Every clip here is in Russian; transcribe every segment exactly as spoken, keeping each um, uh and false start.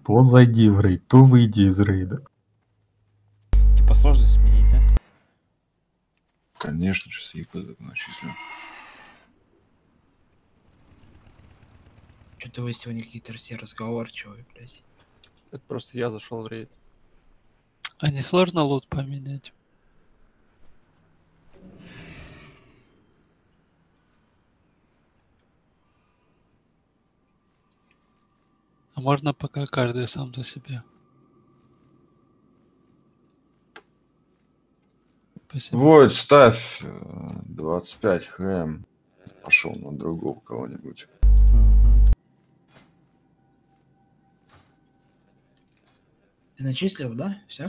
То зайди в рейд, то выйди из рейда. Типа сложность сменить, да? Конечно, сейчас я начислю. Что-то вы сегодня какие-то все разговорчивые, блядь. Это просто я зашел в рейд. А не сложно лут поменять? А можно пока каждый сам за себя? Спасибо. Вот, ставь э, двадцать пять хэм. Пошел на другого кого-нибудь. Угу. Ты начислил, да? Все?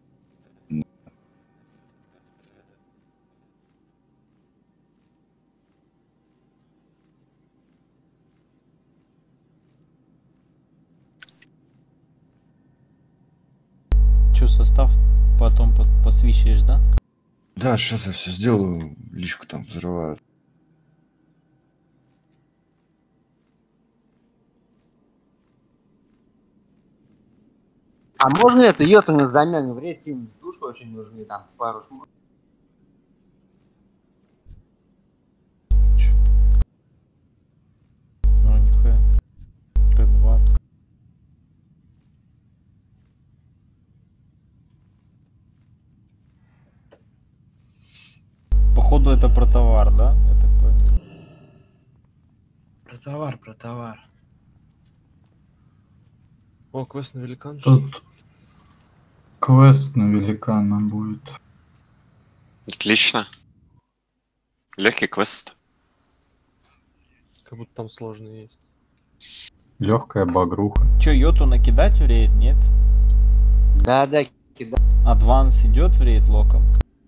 Че, состав потом посвищаешь, да? Да, сейчас я все сделаю. Личку там взрывают. А можно это йота на замену в рейд кинуть? Душ очень нужны там пару шмот. Ну, нихуя. Red-два. Походу это про товар, да? Я так понял. Про товар, про товар. О, квест на великан. Тут квест на великана будет. Отлично. Легкий квест. Как будто там сложный есть. Легкая багруха. Че, йоту накидать в рейд, нет? Да, да, кидай. Адванс идет в рейд локом?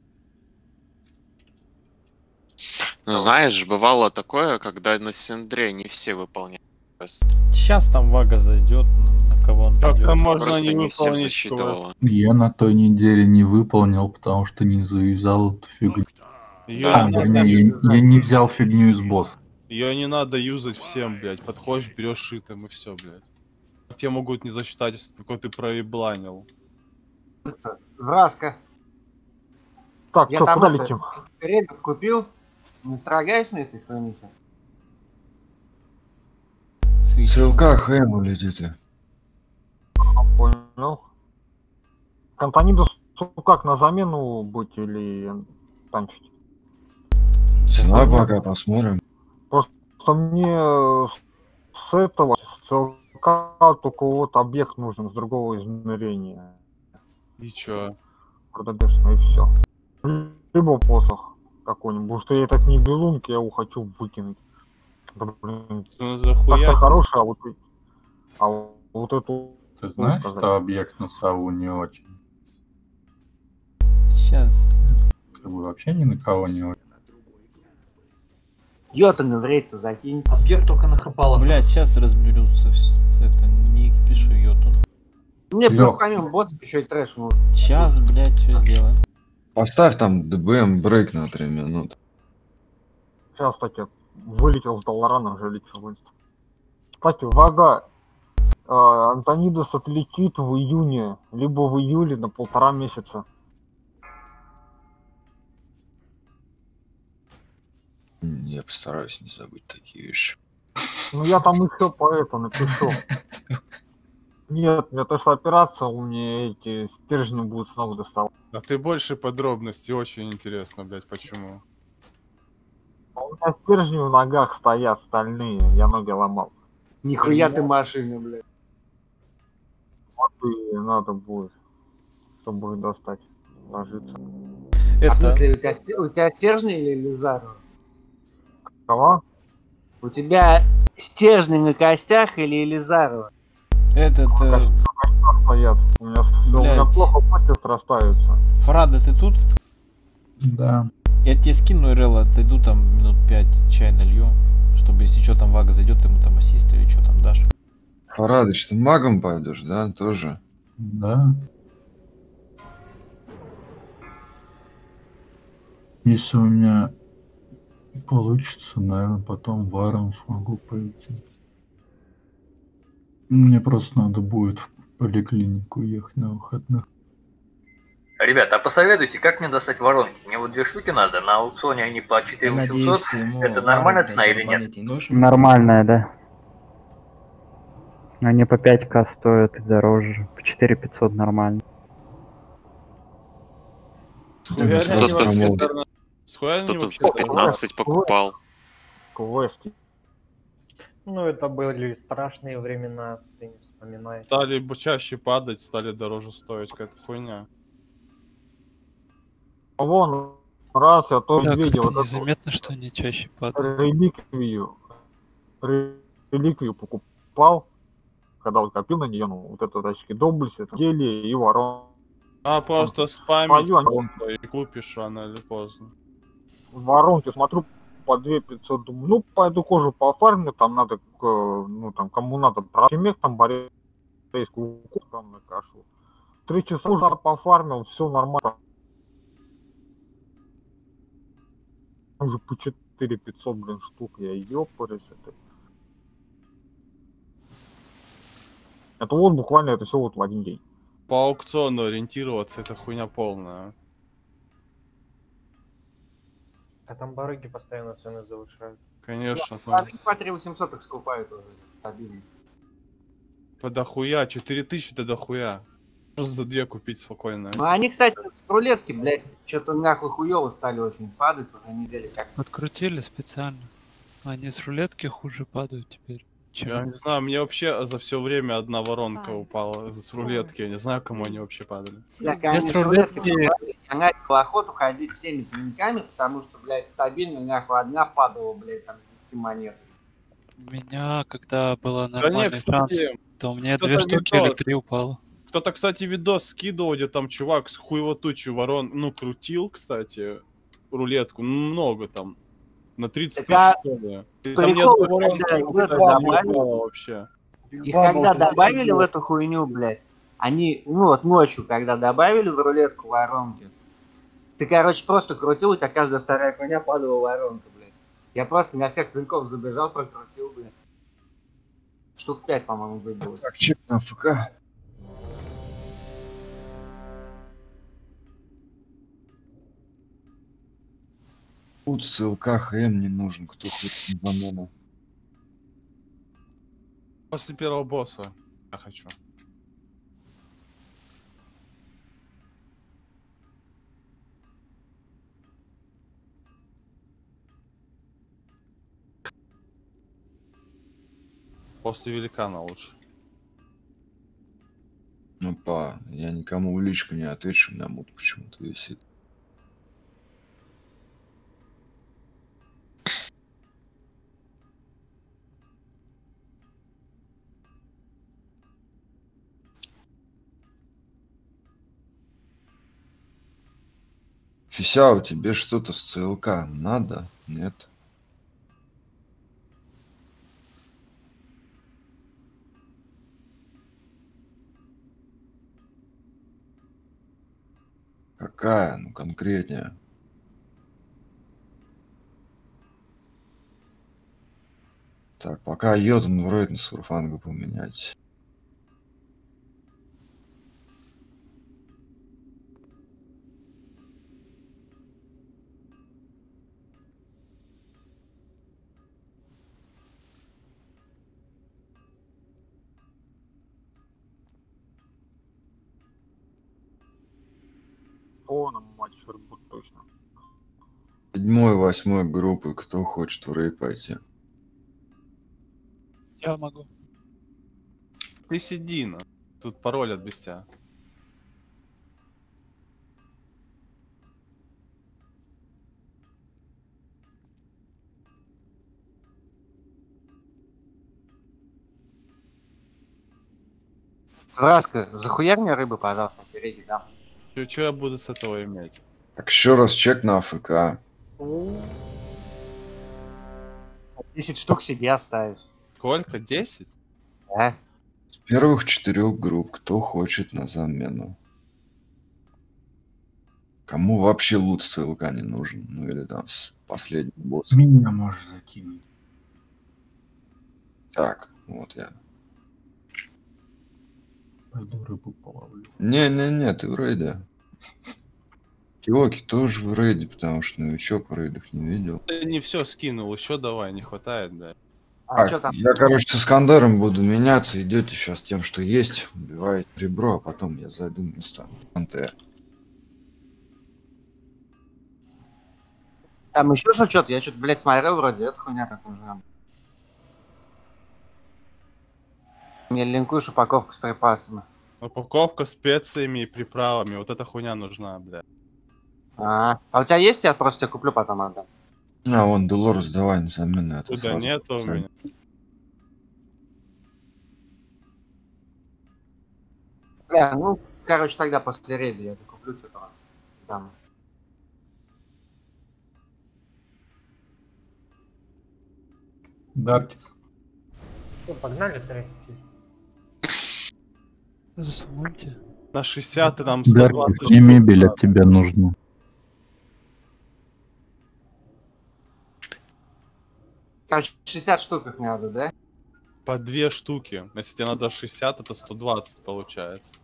Ну, знаешь, бывало такое, когда на Синдре не все выполняют квест. Сейчас там Вага зайдет, на кого он Как пойдет. там можно Просто не не всем выполнить засчитывало. Я на той неделе не выполнил, потому что не завязал эту фигню. Ее А, не, вернее, я, я не взял фигню из босса. ее не надо юзать всем, блядь. Подходишь, берешь шитом и все, блядь. Те могут не засчитать, если такой ты проебланил. Это, Враска. Так, Я что, там куда это, летим? рейдов купил. Не строгаешь на этой хронике? С ЛК хэм улетите. Понял. Кантонидус как, на замену быть или танчить? Цена пока посмотрим. Просто мне с этого, с ЛК только вот объект нужен с другого измерения. И чё? Продадешь, ну и все. Либо посох какой-нибудь. Потому что я этот не белунки, я его хочу выкинуть. Да, блин, Ну, захуя. так-то хороший, а вот, а вот эту... Ты знаешь, сказать. что объект на сову не очень? Сейчас. Как бы вообще ни на кого не очень. Йота на в рейд-то закинь. Объект только на хапалах. Блять, сейчас разберутся. Это не пишу йоту. Мне Лёх. плюс помимо ботов еще и трэш нужен. Сейчас, блять, все сделаем. Поставь там ДБМ брейк на три минуты. Сейчас, кстати, вылетел с Долларана, уже летел вылетел. Кстати, Вага, э, Антонидус отлетит в июне, либо в июле на полтора месяца. Я постараюсь не забыть такие вещи. Ну я там еще по это напишу. Нет, мне то, что операция, у меня эти стержни будут снова доставать. А ты больше подробностей, очень интересно, блядь, почему? А у меня стержни в ногах стоят стальные, я ноги ломал. Нихуя ты машина, блядь. Вот и надо будет, чтобы их достать, ложиться. А в смысле, у тебя, сте- у тебя стержни или Лизару? Кого? У тебя стержни на костях или Элизарова? Этот... Э... Стоят. У меня, у меня Блядь. плохо кости срастаются. Фрада, ты тут? Да. Я тебе скину РЛ, отойду там минут пять, чай налью, чтобы если что там Вага зайдет, ты ему там ассист или что там дашь. Фарадыч, ты магом пойдешь, да? Тоже? Да. Если у меня получится, наверное, потом варом смогу пойти. Мне просто надо будет в поликлинику ехать на выходных. Ребята, а посоветуйте, как мне достать воронки? Мне вот две штуки надо, на аукционе они по четыре Я восемьсот. надеюсь, ты ему Это нормальная вару, цена блядь, или нет? арбалет не нужен? Нормальная, да. Они по пять ка стоят и дороже. По четыре пятьсот нормально. Схуя они Кто-то вообще, за- наверное, схуя они Кто-то вообще за дорогие? пятнадцать покупал. Квесты. Ну, это были страшные времена, ты не вспоминай. Стали бы чаще падать, стали дороже стоить, какая-то хуйня. А вон, раз я тоже Да, видел как-то вот эту незаметно, что они чаще падают. реликвию. Ре- Реликвию покупал, когда вот копил на нее, ну, вот это тачки Добльс, это гели и ворон. А просто спамить Пойдём. просто и купишь рано или поздно. Воронки, смотрю, по две пятьсот, думаю, ну, пойду кожу пофармлю, там надо, к, ну, там, кому надо, прокимек, там, борейскую кожу там накашу. Три часа уже пофармил, все нормально. Уже по четыре пятьсот, блин, штук, я ёпарюсь, это... Это вот буквально это все вот в один день. По аукциону ориентироваться, это хуйня полная. А там барыги постоянно цены завышают. Конечно. А там по три восемьсот так скупают уже, стабильно. по дохуя, четыре тысячи это дохуя. Можно за две купить спокойно. Ну они, кстати, с рулетки, блядь, что-то нахуй хуёво стали очень падать уже недели как. Открутили специально. Они с рулетки хуже падают теперь. Чем... Я не знаю, мне вообще за все время одна воронка упала с рулетки. Я не знаю, кому они вообще падали. Так, они с с рулетки рулетки- падали, я начал охоту ходить всеми клинками, потому что, блядь, стабильно нахуй одна падала, блядь, там с десяти монет. У меня, когда было Да не, нормальный шанс, кстати, то мне кто-то две штуки или видос- три упало. Кто-то, кстати, видос скидывал, где там чувак с хуево тучу ворон, ну, крутил, кстати, рулетку, ну, много там, на тридцать тысяч, Так, что ли. И прикол, там ни одной воронки когда не в это упало добавили- вообще. И когда добавили в эту хуйню, блядь, они, ну вот ночью, когда добавили в рулетку воронки, ты, короче, просто крутил, у тебя каждая вторая хуйня падала воронка, блядь. Я просто на всех клинков забежал, прокрутил, блядь. Штук пять, по-моему, выбилось. Так, чек на ФК. Тут ссылка ХМ не нужен, кто хочет банана. После первого босса я хочу. После великана лучше. Ну, па, я никому в личку не отвечу, у меня мут почему-то висит. Фисяу, тебе что-то с ЦЛК надо? Нет? Какая? Ну, конкретнее. Так, пока йод, вроде на сурфангу поменять. О, на матч будет точно. Седьмой, восьмой группы, кто хочет в рей пойти? Я могу. Ты сиди, на. Тут пароль от бестия. Раска, захуярь мне рыбы, пожалуйста, на телеге, да. Чё, чё я буду с этого иметь? Так, еще раз чек на АФК. десять штук себе оставишь. Сколько? десять? Да. С первых четырех групп, кто хочет на замену? Кому вообще лут с ЦЛК не нужен? Ну или там с последним боссом. Меня можешь закинуть. Так, вот я. Пойду рыбу половлю. Не-не-не, ты в рейде. Тиоки тоже в рейде, потому что новичок в рейдах не видел. Ты не все скинул, еще давай, не хватает, блядь. А Так, чё там? я, короче, с Искандером буду меняться. Идете сейчас тем, что есть. Убиваете ребро, а потом я зайду на места. эн тэ эр. Там еще что-то? Я что-то, блядь, смотрел вроде, это хуйня как нужна. Мне линкуешь упаковку с припасами. Упаковка специями и приправами. Вот эта хуйня нужна, блядь. А, а у тебя есть? Я просто тебе куплю, потом отдам. А, вон, Долорес, давай, несомненно. Это Туда сразу нету у поставим. меня. Бля, ну, короче, тогда после рейда я докуплю что-то. Дам. Даркис. Ну, погнали тратить чисто. Засуньте. На шестьдесят и там сто Даркис, двадцать не штук. мебель от тебя нужна. Короче, шестьдесят штук их надо, да? По две штуки. Если тебе надо шестьдесят, это сто двадцать получается.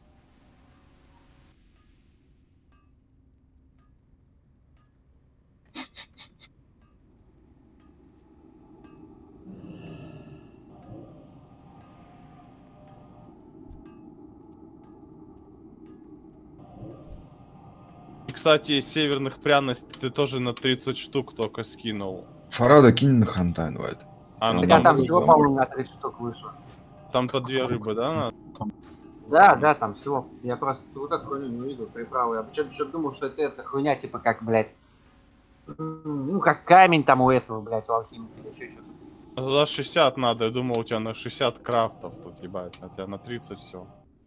И, кстати, из северных пряностей ты тоже на тридцать штук только скинул. Фарада кинь на хантай, давай. А, ну Так, там, а там будет всего, вам. по-моему, на тридцать штук вышло. там по две рыбы, да? надо? Да, да, там всего. Я просто вот эту хуйню не увидел, приправы. Я что-то думал, что это, это хуйня, типа как, блядь, м, ну, как камень там у этого, блядь, у алхимика или еще что-то. А туда шестьдесят надо, я думал, у тебя на шестьдесят крафтов тут, ебать, а у тебя на тридцать все.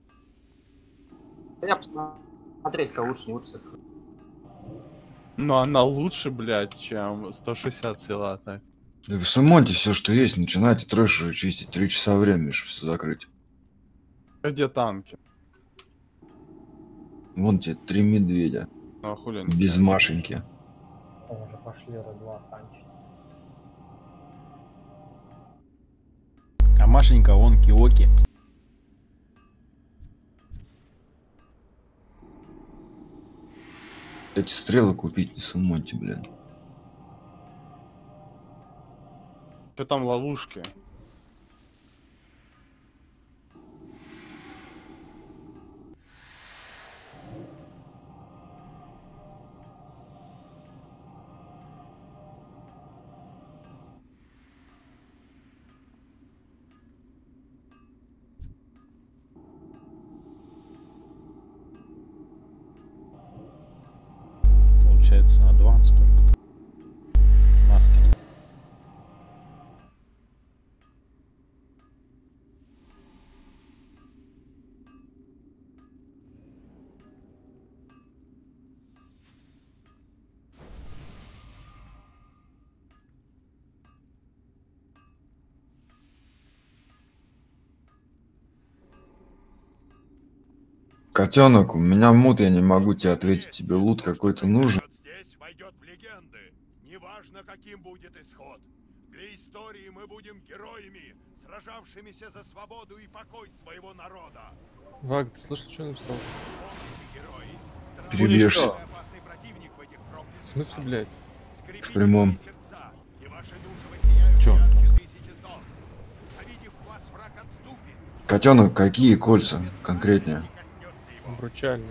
Я посмотреть, что лучше, не лучше. Но она лучше, блядь, чем сто шестьдесят сила, так. Да вы сумоньте все, что есть, начинайте трэш чистить. Три часа времени, чтобы все закрыть. Где танки? Вон тебе три медведя. Ну, а хули они Без стоят? Машеньки. Там уже пошли Р-два танчить. А Машенька, он Киоки. Эти стрелы купить не сумоньте, блин. Что там ловушки? Получается, на адванс только. Маски. Котенок, у меня мут, я не могу тебе ответить. Тебе лут какой-то нужен. Здесь войдет в легенды. Неважно, каким будет исход. Для истории мы будем героями, сражавшимися за свободу и покой своего народа. Ваг, ты слышал, что я написал? Перебьешься. В смысле, блядь? В прямом. Чё? Котенок, какие кольца конкретнее? Обручальные.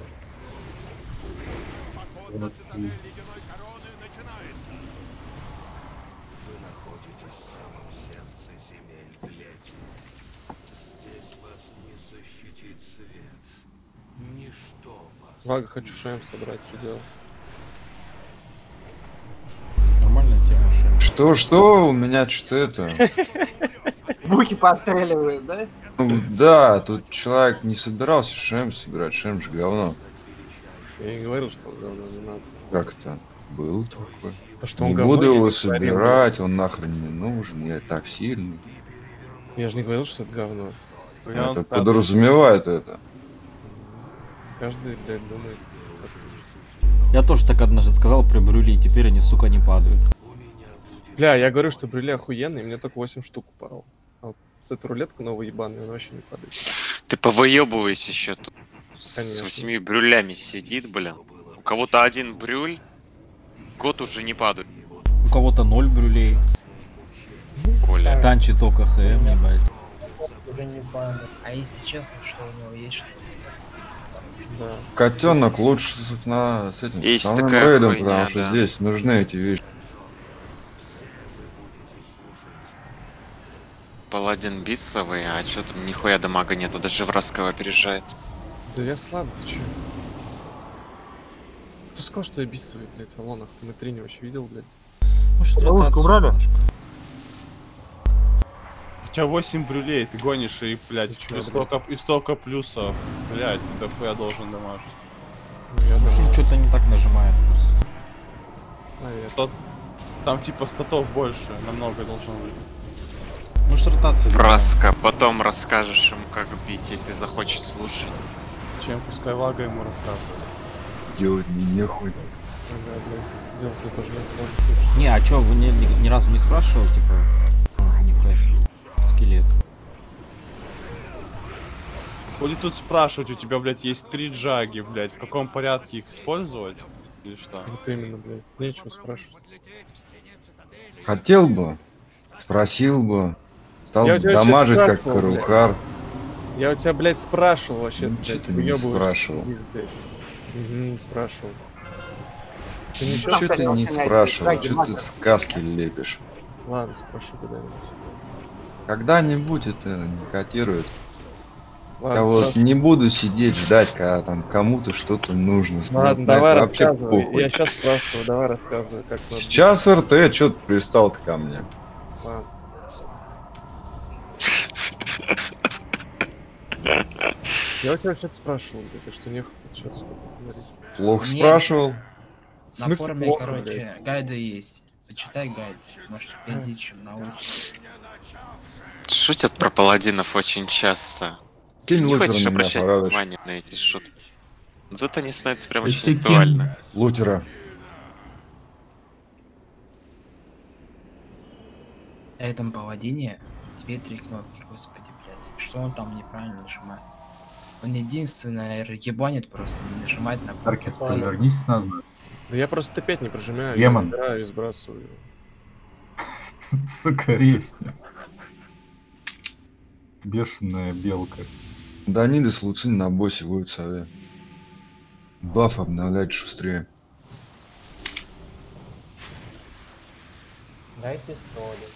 Вага, хочу ШМ собрать, что делать? Нормальная тема, Шем. Что, что? У меня что-то это... Буки постреливают, да? Ну, да, тут человек не собирался шем собирать, шем же говно. Я не говорил, что он говно, не надо. Как это? Был такой. То, что не он говно, буду я его не собирать, он нахрен не нужен, я и так сильный. Я же не говорил, что это говно. Это подразумевает это. Каждый, блядь, думает. Я тоже так однажды сказал при брюли, и теперь они, сука, не падают. Бля, я говорю, что брюли охуенный, мне только восемь штук упало. А вот с этой рулеткой новой ебаной, он вообще не падает. Ты повыебывайся еще тут. С Конечно. восьми брюлями сидит, блин. У кого-то один брюль, год уже не падает. У кого-то ноль брюлей. Коля. Танчит только ХМ, ебать. Уже не память. А если честно, что у него есть что? Да. Котенок лучше с, на, с этим Есть основным такая рейдом, хуйня, потому что да. здесь нужны эти вещи. Паладин бисовый, а чё там нихуя дамага нету, даже вразкого опережает. Да я слабый, ты чё? Кто сказал, что я бисовый, блядь, в Алонах? Ты на трине вообще видел, блядь? Может, Ловушку убрали? У тебя восемь брюлей, ты гонишь и, блядь, и столько, и столько плюсов. Блядь, ты дохуя должен дамажить. Ну, я Может, он что-то не так нажимает просто. А, я... Сто- Там типа статов больше, намного должно быть. Может, ротация. Вразка, потом расскажешь ему, как бить, если захочет слушать. Чем пускай Вага ему рассказывает. Делать мне нехуй. Ага, блядь. Делать мне тоже не Не, а чё, вы ни, ни, ни разу не спрашивал, типа... А, нихуя себе. Скелет. Хули тут спрашивать, у тебя, блядь, есть три джаги, блядь, в каком порядке их использовать? Или что? Вот именно, блядь. Нечего спрашивать. Хотел бы, спросил бы, стал Я бы у тебя вообще дамажить как спрашивал, Карухар. Я у тебя, блядь, спрашивал вообще. Ничего ты не спрашивал. Угу, спрашивал. Ты Ничего ничего ты не спрашивал, что ты сказки лепишь. Ладно, спрошу когда-нибудь. Когда-нибудь это не котирует. Ладно, Я вот спрашиваю. не буду сидеть ждать, когда там кому-то что-то нужно. Ладно, Мне давай это вообще рассказывай. похуй. Я сейчас спрашиваю, давай рассказывай, как надо. Сейчас РТ, чё ты пристал-то ко мне? Ладно. Я у тебя что-то спрашивал, блядь, ты что нехуй сейчас говорить. Плохо Не. спрашивал? В На смысле форуме, плохо, короче, блядь? гайды есть. Почитай гайд. Может, впереди чем научишься. Шутят про паладинов очень часто. Кинь Не лутера хочешь на меня, обращать порадуешь. внимание на эти шутки. Но тут они становятся прям Ты очень кинь. актуальны. Лутера. На этом паладине две три кнопки, господи, блядь. Что он там неправильно нажимает? Он единственное ебанит просто, не нажимает на кнопки. Аркет, повернись назад. Да я просто опять не прожимаю, Демон. я играю и сбрасываю. Сука, резня. Бешеная белка. Даниды с Луцин на боссе будет совет. Баф обновлять шустрее. Дай пистолет.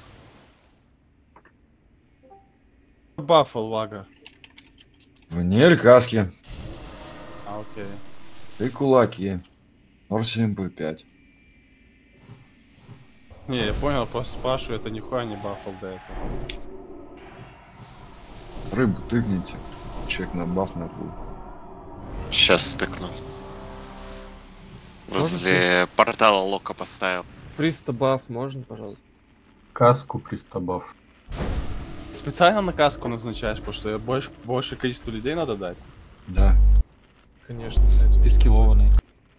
Баффал Вага. Ванель каски. А, окей. И кулаки. Ор семь пэ пять. Не, я понял, просто спрашиваю, это нихуя не баффал до этого. Рыбу тыкните. Чек на баф на пул. Сейчас стыкну. Возле портала Лока поставил. Приста баф можно, пожалуйста? Каску пристабав. Специально на каску назначаешь, потому что больше, больше количество людей надо дать. Да. Конечно, блядь. Ты скиллованный.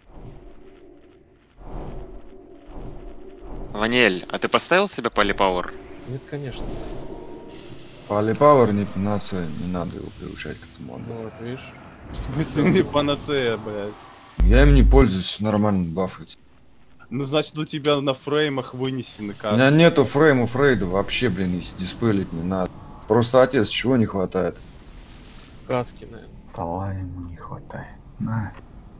Ванель, а ты поставил себе полипауэр? Нет, конечно. Палипауэр не панацея, не надо его приучать к этому. Ну вот, видишь? В смысле не панацея, блядь. Я им не пользуюсь, нормально бафать. Ну, значит, у тебя на фреймах вынесены У каски. меня нету фреймов рейда вообще, блин, если диспелить не надо. Просто отец, чего не хватает? Каски, наверное. Стола ему не хватает. На.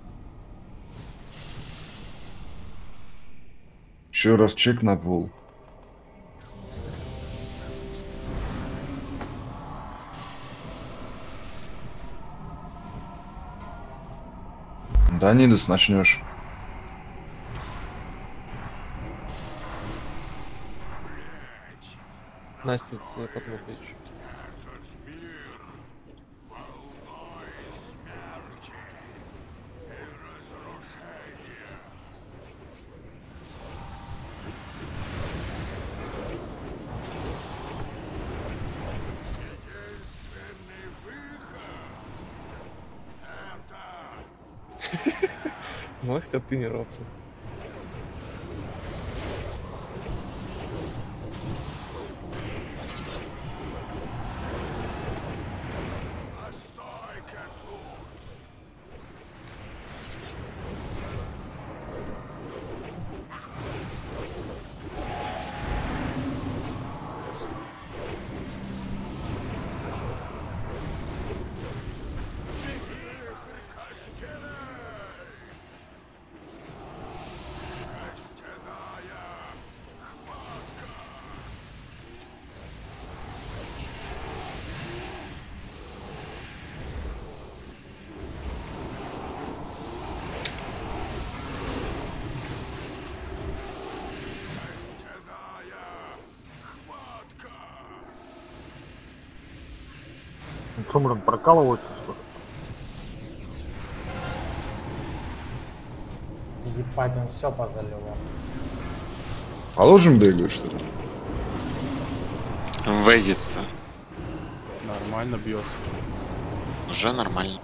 Еще раз чек на пул. Данидас начнешь. Настя, тебе потом отвечу. Ну, хотя бы ты не ропнул. Что, блин, прокалывать? Ебать, он все позаливал. Положим бегают, что ли? Выйдется. Нормально бьется. Уже нормально.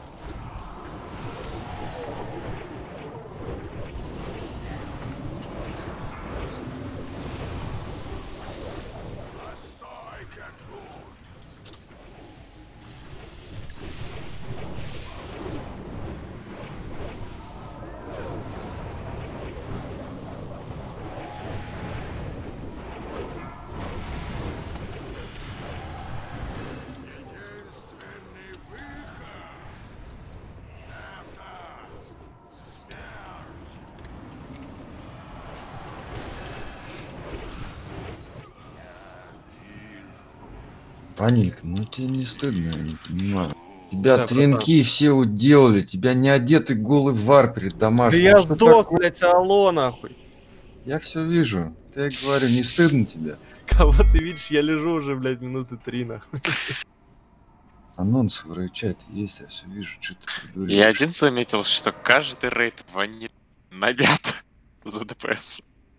Ванилька, ну тебе не стыдно, я не понимаю. Тебя Да, тренки все уделали, тебя не одетый голый вар перед Да домашним. я Ну что сдох, такое? блядь, алло, нахуй. Я все вижу. Ты говорю, не стыдно тебе? Кого ты видишь, я лежу уже, блядь, минуты три, нахуй. Анонсы в рейд-чате есть, я все вижу, что ты придурил. Я один заметил, что каждый рейд ваниль набят за ДПС.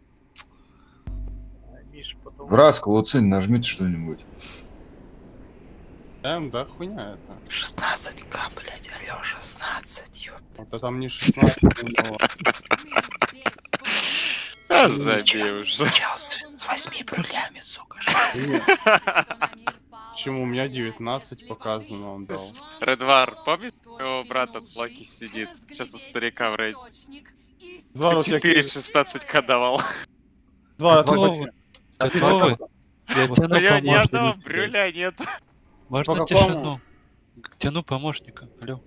В Раску, Луцин, нажмите что-нибудь. Эм, да, хуйня это. шестнадцать ка, блядь, алё, шестнадцать, ёп. Это там не шестнадцать. А забей уже. С восьми брюлями, сука. Почему? У меня девятнадцать показано, он дал. Редвар, помнишь, его брат от Лаки сидит? Сейчас у старика в рейде. Редвар, у тебя четыре какие- шестнадцать ка давал. Два, Готовы? Готовы? Я тяну У него ни одного помощника. брюля нет. Можно По какому? тишину? Тяну помощника. Алло.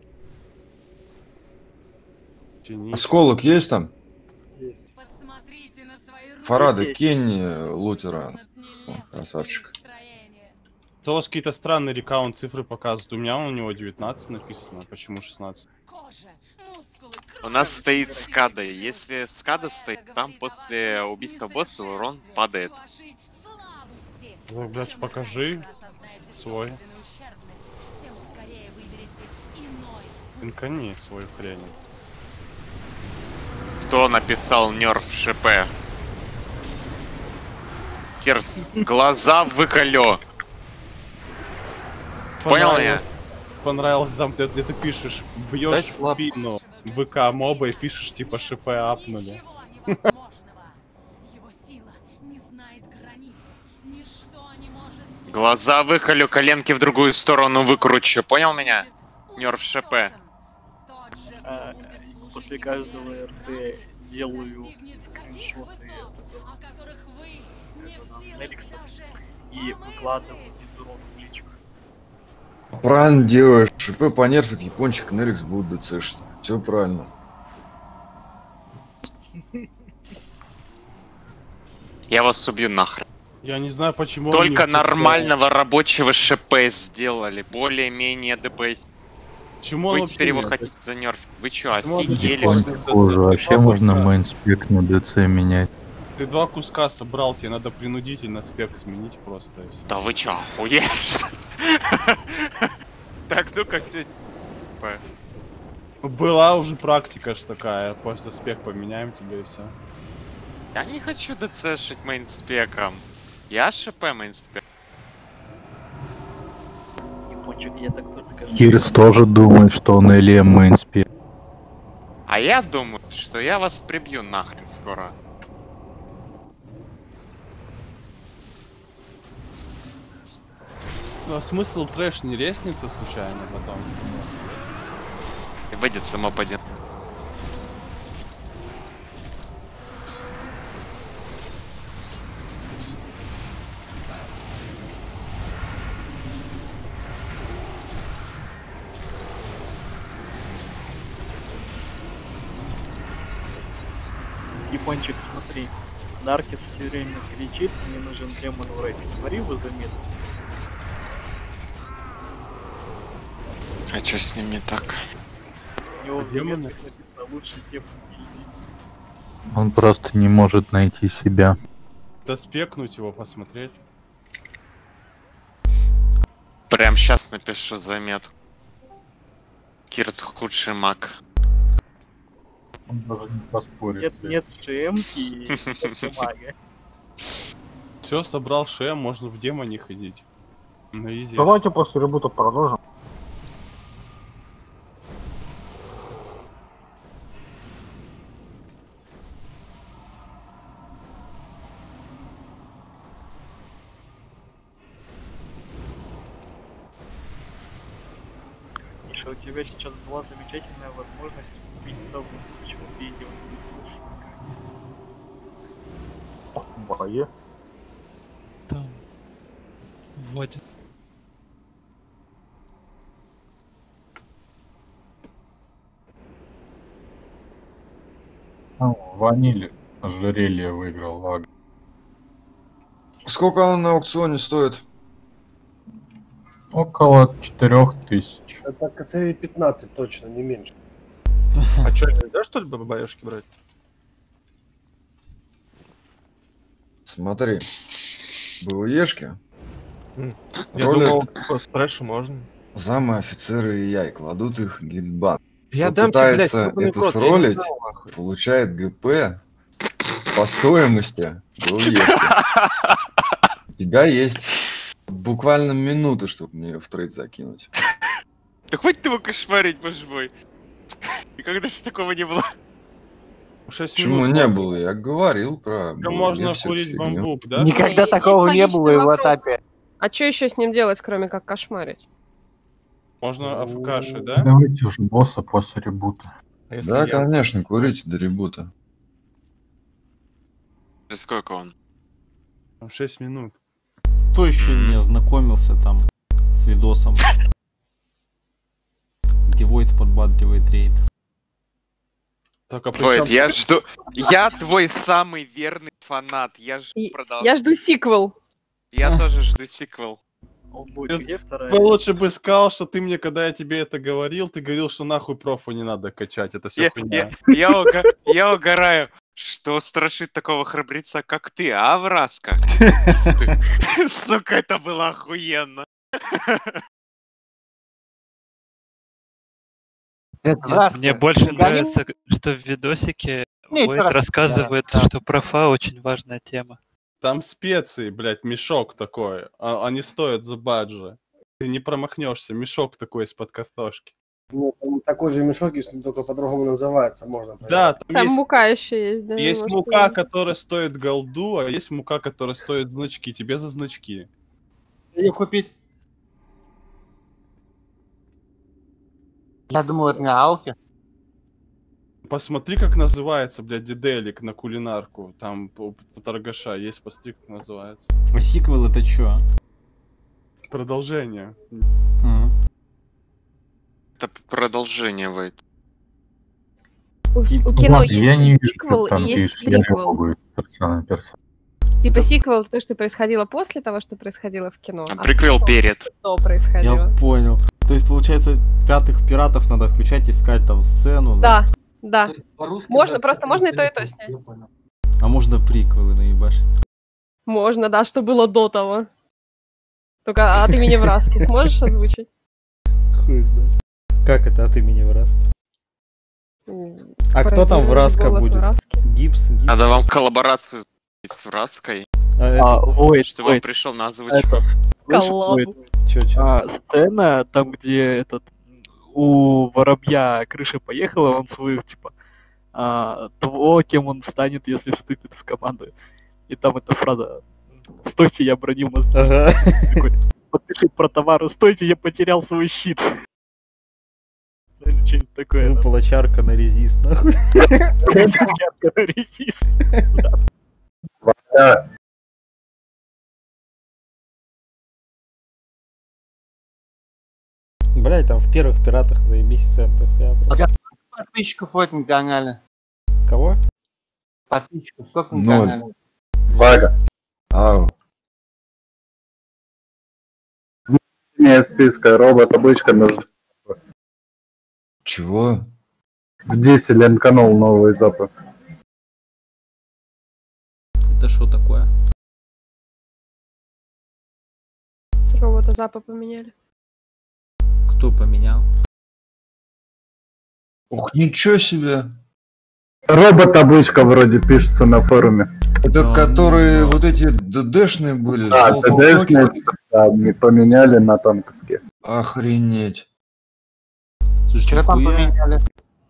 Осколок есть там? Есть. Фарады, кинь э, лутера. О, красавчик. То у вас какие-то странные рекаунт цифры показывают. У меня у него девятнадцать написано. Почему шестнадцать? У нас стоит скада. Если скада стоит, там после убийства босса урон падает. Ну, блядь, покажи свой. Инкани свою хрень. Кто написал нерв ШП? Керс, глаза выколё. Понял я? Понравилось там, ты, где ты пишешь, бьешь Дай в слаб. спину ВК моба и пишешь типа ШП апнули. Глаза выколю, коленки в другую сторону выкручу. Понял меня? Нерв ШП. А, после каждого РТ делаю скриншоты Неликса и выкладываю из урона в личку. Правильно делаешь. ШП понерфит, япончик, Нерикс будут ДЦшить. Все правильно. Я вас убью нахрен. Я не знаю, почему... Только они- нормального рабочего ШП сделали. Более-менее ДПС. Почему он Вы вообще теперь его нет? хотите занерфить? Вы чё, Почему он до сих офигели? пор что ли? нет? Позже вообще можно мейнспек на ДЦ менять. Ты два куска собрал, тебе надо принудительно спек сменить просто и все. Да вы чё, охуели? что ли? Так, ну-ка, все. Была уже практика ж такая, просто спек поменяем тебе и все. Я не хочу ДЦшить мейнспеком. Я ШП мейнспек. Япончик, я так тоже кажется. Кирс тоже думает, что он Элем мейнспек. А я думаю, что я вас прибью нахрен скоро. Ну а смысл трэш не лестница случайно потом? И выйдет самоп один. Япончик, смотри. Наркет все время кричит, мне нужен демон в рейд. Говори его заметно. А чё с ним не так? У него в Демоны? заметках написано лучше демон гильдии. Он просто не может найти себя. Да спекнуть его, посмотреть. Прям сейчас напишу заметку. Кирц худший маг. Он даже не поспорит. Нет, нет ШМки и нет мага. Все, собрал ШМ, можно в демоне ходить. На изи. Давайте после ребута продолжим. Миша, у тебя сейчас была замечательная возможность купить того, почему видео не Бае. Там вводит. Ну, ваниль ожерелье выиграл Вага. Сколько он на аукционе стоит? Около четырех тысяч. Это косарей пятнадцать точно, не меньше. А что, нельзя что ли бабаешки брать? Смотри. БУЕшки. Я Ролик, думал, по спрешу можно. замы, офицеры и яй кладут их в гильдбан. Я Кто дам тебе, блядь, пытается ебаный это в рот, я не сролить, знал, нахуй. получает ГП по стоимости БУЕшки. У тебя есть буквально минуты, чтобы мне ее в трейд закинуть. Да хватит его кошмарить, боже мой. Никогда же такого не было. Почему не было? Я говорил про... Только можно курить бамбук, да? Никогда такого не было и в Атапе. А что еще с ним делать, кроме как кошмарить? Можно АФКши, да? Давайте уже босса после ребута. Да, конечно, курите до ребута. Сколько он? шесть минут. Кто еще не ознакомился там с видосом? Где Войт подбадривает рейд. Так, а Войт, я жду... Я твой самый верный фанат. Я жду И- продолжения. Я жду сиквел. Я тоже жду сиквел. Ты лучше бы сказал, что ты мне, когда я тебе это говорил, ты говорил, что нахуй профу не надо качать, это все Я, хуйня. я, я, уга- я угораю. Что страшит такого храбреца, как ты, а, Враска? Сука, это было охуенно. Нет, мне больше нравится, что в видосике Нет, Войт раз- рассказывает, да, да. что профа очень важная тема. Там специи, блядь, мешок такой. А- они стоят за баджи. Ты не промахнешься, мешок такой из-под картошки. Ну, там такой же мешок, если только по-другому называется, можно понять. Да, там, Там есть, мука еще есть, да? есть может, мука, и- которая стоит голду, а есть мука, которая стоит значки. Тебе за значки. Ее купить. Я думал, это на Алфе. Посмотри, как называется, блядь, диделик на кулинарку. Там по, по торгаша есть, посмотри, как называется. А сиквел это чё? Продолжение. Это продолжение, Войт. У, у Ну кино ладно, есть я не вижу, сиквел как там и есть пишешь, я не приквел. могу персонаж персонаж. Типа сиквел то, что происходило после того, что происходило в кино. А приквел перед. Что происходило. Я понял. То есть, получается, пятых пиратов надо включать, искать там сцену. Да, да. Можно, просто можно и то, и то снять. А можно приквелы наебашить. Можно, да, что было до того. Только от имени Враски сможешь озвучить? Хуй знает. Как это от имени Враски? А кто там Враска Голос будет? Враски. Гипс, гипс. Надо вам коллаборацию с Враской. А, А, Войт, Чтобы он Войт. пришел на озвучку. Это, слышишь, Коллабу. Войт? Чё, чё? А, сцена, там, где этот у воробья крыша поехала, он свою, типа, а, того, кем он станет, если вступит в команду. И там эта фраза «Стойте, я бронил мозги». Ага. Такой, подпиши про товары «Стойте, я потерял свой щит». Или что-нибудь такое. Ну, палачарка на резист, нахуй. Палачарка на резист. Блять, там в первых пиратах заебись сцен. Я, А у тебя сколько подписчиков в этом канале? Кого? Подписчиков сколько на Ноль. канале? Вага. Ау. Не списка, робот-обычка нужна. Чего? В десять ленканул новый запах. Это что такое? С робота запа поменяли. Кто поменял? Ух, ничего себе. Робот-табличка вроде пишется на форуме. Это Ну, которые вот эти ДДшные были. с Да, желтым ТДшные, токеном? да, не поменяли на танковские. Охренеть. Слушай, Что там нихуя. поменяли?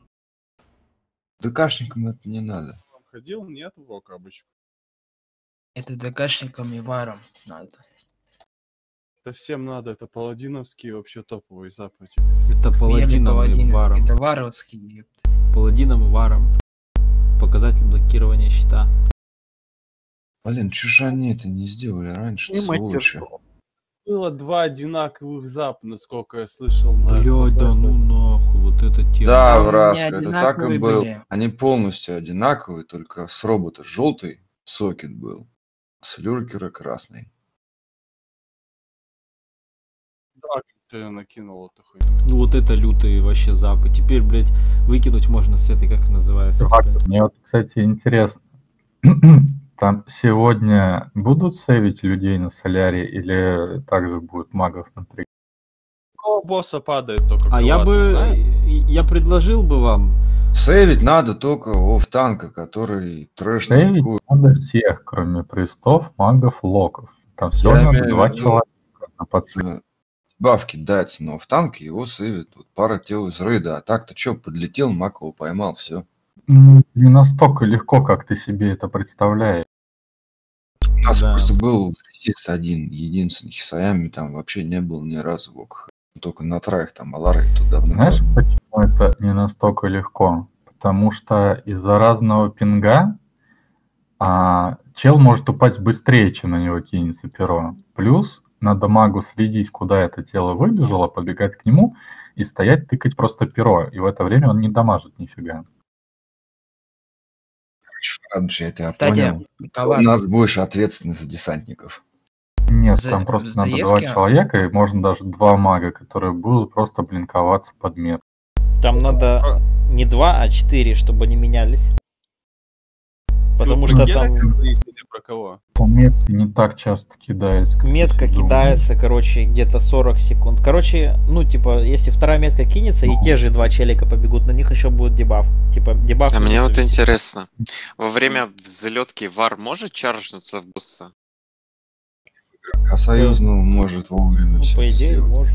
ДКшникам это не надо. Ходил, нет, в кабочку. Это ДКшникам и варом надо. Это всем надо, это паладиновские вообще топовые запы. Это паладином и паладины, варом. это варовские, ёпт. Паладином и варом. Показатель блокирования щита. Блин, чё же они это не сделали раньше, Не сволочи? Было два одинаковых запа, насколько я слышал. на Блядь, да ну нахуй, вот это тема. Да, Там Враска, не это так и одинаковые было. были. Они полностью одинаковые, только с робота желтый сокет был, с люркера красный. Да, как я накинул эту хуйню. Ну вот это лютые вообще запы. Теперь, блядь, выкинуть можно с этой, как называется? блядь? Мне вот, кстати, интересно. Там сегодня будут сейвить людей на соляре или также будет магов напрягать? Какого босса падает только А я квад, бы, знаешь? я предложил бы вам. Сейвить надо только оф танка, который трэш Сейвить танкует. надо всех, кроме приестов, магов, локов. Там Я всего надо имею в два виду, человека на подсейв. Бавки дать, но в танке его сейвит вот пара тел из рейда. А так-то чё, подлетел, маг его поймал, все. Ну, не настолько легко, как ты себе это представляешь. У нас Да. просто был резист один, единственный Хисаями, там вообще не было ни разу в ОКХ. Только на траях там Алары тут давно. Знаешь, почему это не настолько легко? Потому что из-за разного пинга а, чел может упасть быстрее, чем на него кинется перо. Плюс надо магу следить, куда это тело выбежало, побегать к нему и стоять, тыкать просто перо. И в это время он не дамажит нифига. Раньше я тебя Кстати, понял. Ковар, У нас больше ответственность за десантников. Нет, За- там просто в надо два заездке? человека, и можно даже два мага, которые будут просто блинковаться под мет. Там надо не два, а четыре, чтобы они менялись. Потому Ну, что про Гена там говоришь или про кого? По метке не так часто кидается. как метка ты думаешь. кидается, короче, где-то сорок секунд. Короче, ну, типа, если вторая метка кинется, и те же два челика побегут, на них еще будет дебаф. Типа, дебаф... А не мне вот зависит. интересно, во время взлетки вар может чаржнуться в босса? А союзного может вовремя Ну, все по идее, сделать. может.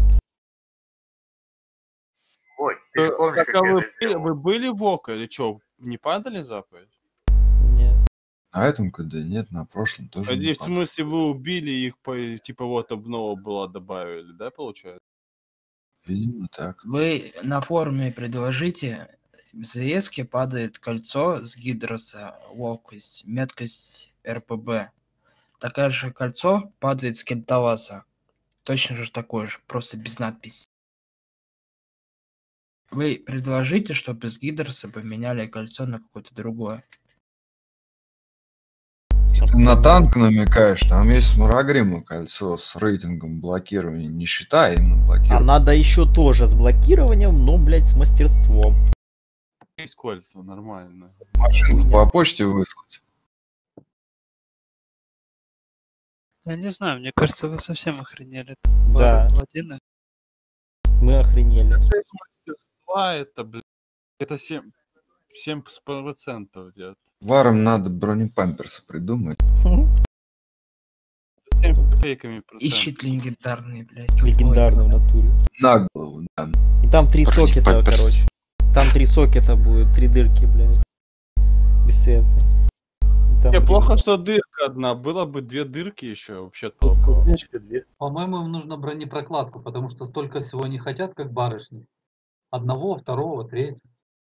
Ой, ты же Э, помнишь, Так, как а я вы, это были- сделал? вы были в ОК или что? Не падали запы? Нет. На этом КД нет, на прошлом тоже А не где, в падал. смысле вы убили их, по, типа вот обнова была добавили, да, получается? Видимо, так. вы на форуме предложите, в заездке падает кольцо с гидроса, ловкость, меткость РПБ. Такое же кольцо падает с кельтоваса. Точно же такое же, просто без надписи. Вы предложите, чтобы с гидроса поменяли кольцо на какое-то другое. Ты на танк намекаешь, там есть с Мурагрима кольцо с рейтингом блокирования, не считай, именно А блокирование. надо еще тоже с блокированием, но, блядь, с мастерством. Есть кольца, нормально. Машинку по почте выслать. Я не знаю, мне кажется, вы совсем охренели. Да. Паладины. Мы охренели. шесть мастерства, это, блядь, это семь, семь процентов где-то. Варам надо бронепамперсы придумать. семь с копейками И процентов. щит легендарный, блядь. Легендарный в натуре. На голову, да. И там три сокета, Бронепамперс. короче. Там три сокета будет, три дырки, блядь. Бесцветные. И там Не, три- плохо, что дырка одна, было бы две дырки еще, вообще топово. По-моему, им нужно бронепрокладку, потому что столько всего не хотят, как барышни. Одного, второго, третьего.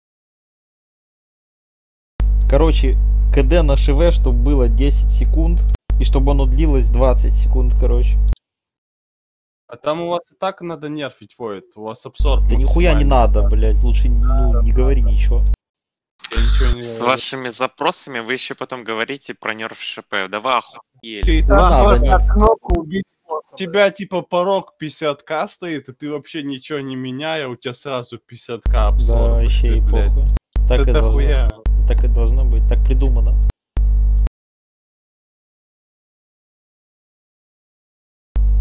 Короче, КД на ШВ, чтобы было десять секунд, и чтобы оно длилось двадцать секунд, короче. А там у вас и так надо нерфить, Void, у вас абсорб Да нихуя не максимальный. надо, блядь, лучше ну, не говори ничего. Я ничего не С говорю. вашими запросами вы еще потом говорите про нерв ШП. Да вы Ты охуели. и Да, так надо, просто нет. Кнопку убить босса. У тебя типа порог пятьдесят ка стоит, и ты вообще ничего не меняя, у тебя сразу пятьдесят ка абсорб. Да, вообще и блядь. похуй. Так Это и должно, хуя. так и должно быть, так придумано.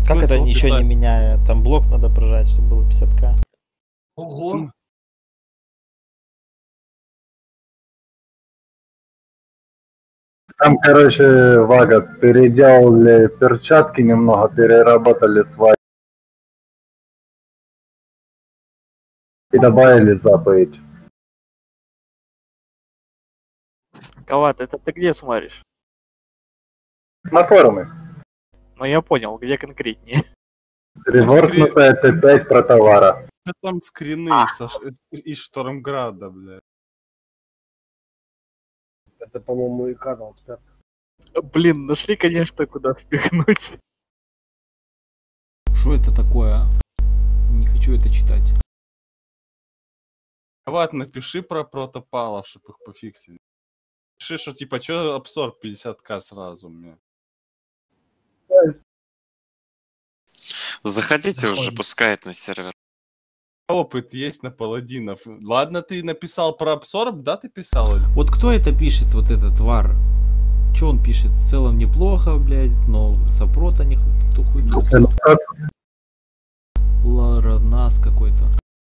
Как это Смысл ничего не писать? меняет? Там блок надо прожать, чтобы было пятьдесят ка. Ого! Там, короче, Вага, переделали перчатки немного, переработали свай и добавили заповедь. Коват, это ты где смотришь? На форуме. Ну я понял, где конкретнее. Реворснутая Т пять про товара. Да там скрины со ш- из Штормграда, бля. Это, по-моему, и канал. Блин, нашли, конечно, куда впихнуть. Что это такое, а? Не хочу это читать. Вот, напиши про протопалов, чтобы их пофиксили. Пиши, что типа, что абсорб пятьдесят ка сразу мне. Заходите уже, пускает на сервер. Опыт есть на паладинов. Ладно, ты написал про абсорб, да, ты писал? Вот кто это пишет, вот этот вар? Что он пишет? В целом неплохо, блядь, но сопрота не хуй. Ларанас какой-то.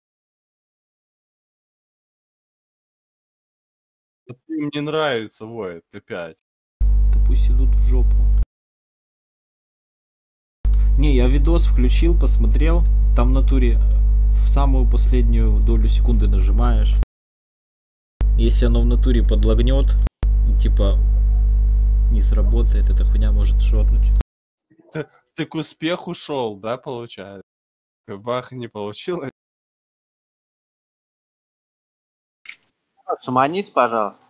Им не нравится, Вой, Т пять. Да пусть идут в жопу. Не, я видос включил, посмотрел. Там в натуре в самую последнюю долю секунды нажимаешь. Если оно в натуре подлагнет, и, типа не сработает, эта хуйня может шотнуть. Ты, ты к успеху шел, да, получается? Ты бах, не получилось. Шаманить, пожалуйста.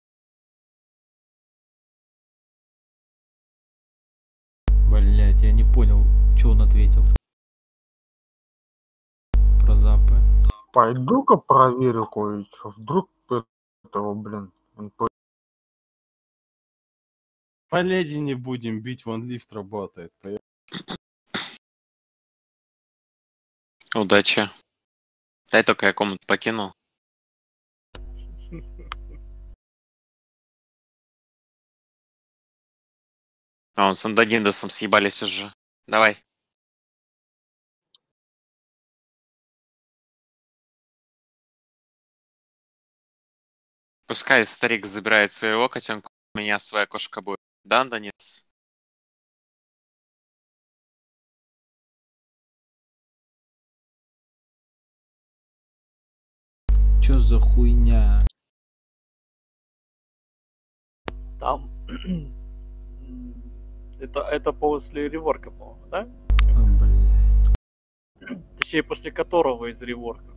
Блять, я не понял, что он ответил. Про запы. Пойду-ка проверю кое-что. Вдруг этого, блин, НП. По леди не будем бить, вон лифт работает. Поехали. Удачи. Дай только я комнату покинул. А, он с Андагиндосом съебались уже. Давай. Пускай старик забирает своего котенка, у меня своя кошка будет. Да, Андонец? Чё за хуйня? Там... это, это после реворка, по-моему, да? О, блядь. Точнее, после которого из реворков.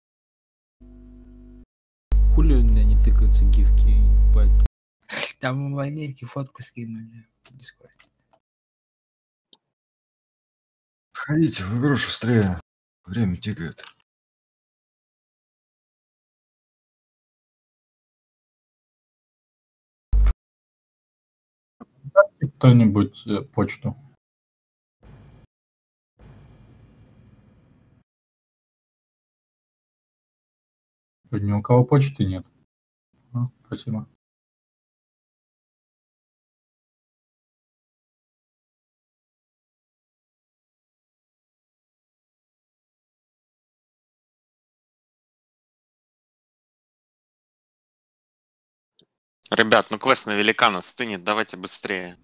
Хули у меня не тыкаются гифки, ебать. Там в ванильке фотку скинули в Дискорде. Ходите в игру шустрее. Время тикает. Кто-нибудь э, почту. Ни у кого почты нет. А, спасибо. Ребят, ну квест на великана стынет, давайте быстрее.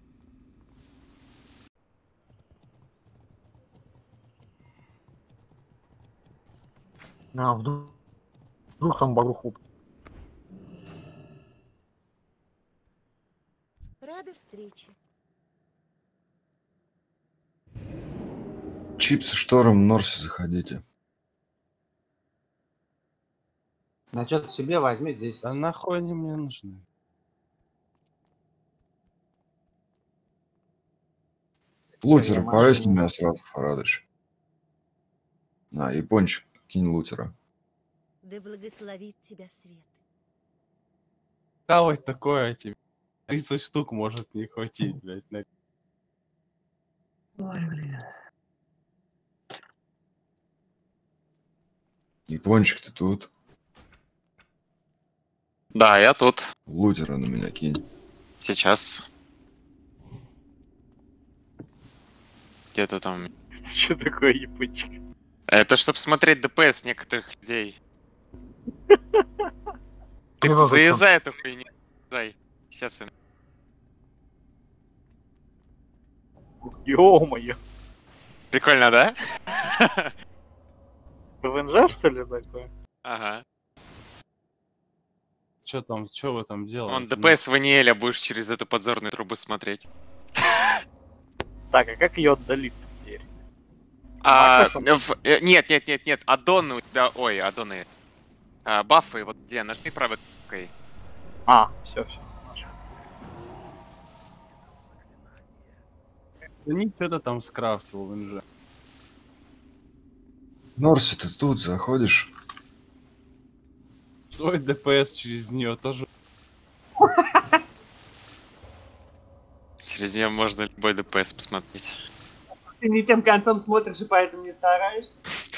А, вдруг, вдруг там баруху. Рада встрече. Чипсы, шторм, Норси, заходите. На что-то себе возьми здесь. Да нахуй они мне нужны? Лутера, Я порой с машину. меня сразу, Фарадыч. На, япончик, кинь лутера. Да благословит тебя свет. Хавать такое тебе. тридцать штук может не хватить, блядь. На... Ой, блин. Япончик, ты тут? Да, я тут. Лутера на меня кинь. Сейчас. Где-то там. Что такое япончик? Это чтобы смотреть ДПС некоторых людей. Ты Криво заезжай эту хуйню. Дай. Сейчас я... Ё-моё. Прикольно, да? ПВНЖ, что ли, такое? Ага. Чё там, чё вы там делаете? Он ДПС Ваниэля будешь через эту подзорную трубу смотреть. Так, а как ее отдалить теперь? А, в, э, нет, нет, нет, нет, аддоны у тебя, ой, аддоны. А, бафы, вот где, нажми правой кнопкой. А, все, все. Они что-то там скрафтил в эн жэ. Норси, ты тут заходишь? Свой ДПС через нее тоже. Через нее можно любой ДПС посмотреть. Ты не тем концом смотришь и поэтому не стараешься?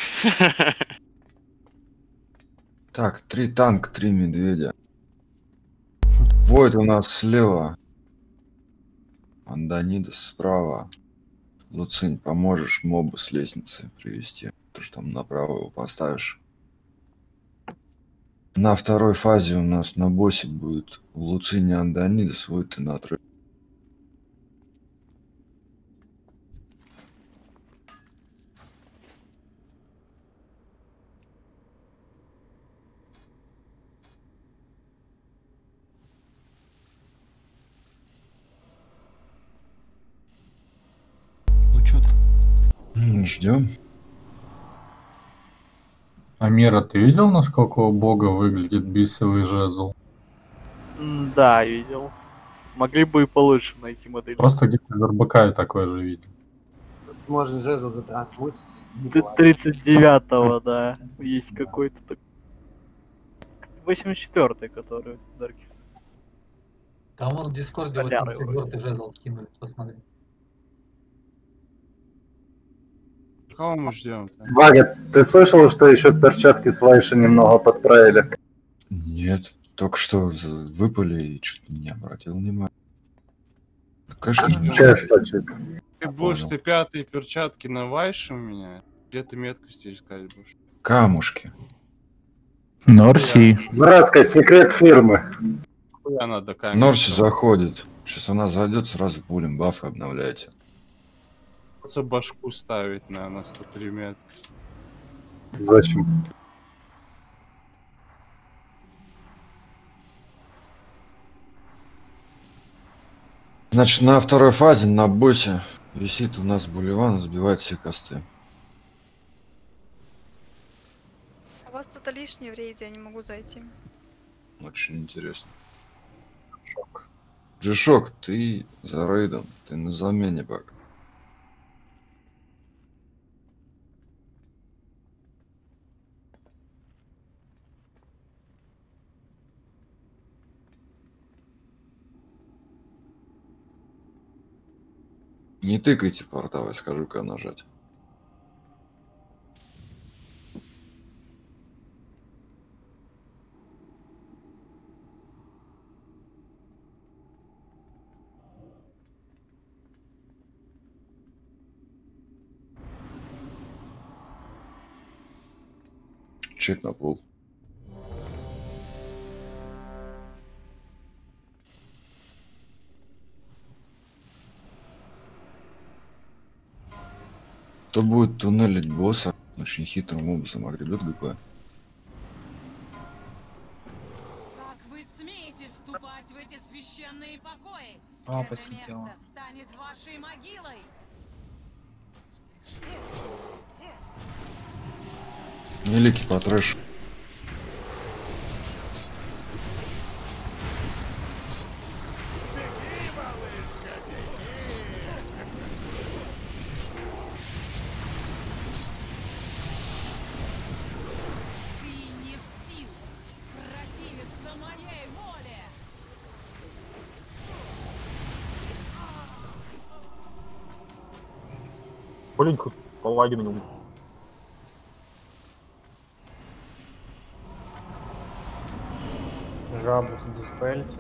Так, три танка, три медведя. Войд у нас слева. Андонидас справа. Луцинь, поможешь мобу с лестницы привести? Ты же там направо его поставишь. На второй фазе у нас на боссе будет Луцинь и Андонидас, Войд ты на отрыв. Ну чё ты? Ждем. Амира, ты видел, насколько у бога выглядит бисовый жезл? М, Да, видел. Могли бы и получше найти модель. Просто где-то в эр бэ ка я такое же видел. Можно жезл затрансмутить. Т- тридцать девятого, да. Есть какой-то такой. восемьдесят четвёртый, который Даркис. Там вон в Дискорде Полярый восемьдесят четвёртый жезл скинули, посмотри. Кого мы ждем? Вага, ты слышал, что еще перчатки с Вайши немного подправили? Нет, только что за- выпали и что-то не обратил внимания. Да, конечно, не Сейчас, нужно. точек. Ты будешь ты пятые перчатки на Вайше у меня? Где ты меткости искать будешь? Камушки. Норси. Братская, секрет фирмы. Хуя надо камень. Норси заходит. Сейчас она зайдет, сразу пулем бафы обновляйте. Придется башку ставить на, на сто три меткости. Зачем? Значит, на второй фазе на боссе висит у нас Буливан, сбивает все косты. У вас тут лишний в рейде, я не могу зайти. Очень интересно. Шок. Джишок, ты за рейдом, ты на замене пока. Не тыкайте портовой, скажу-ка нажать. Чек на пол. Кто будет туннелить босса, очень хитрым образом огребет ГП. Как вы смеете ступать в эти священные покои? Папа Это слетела. место станет вашей могилой. Великий по трэшу. Ты не в силах противиться моей воле. Маленько полаги меня. Жабу диспельте.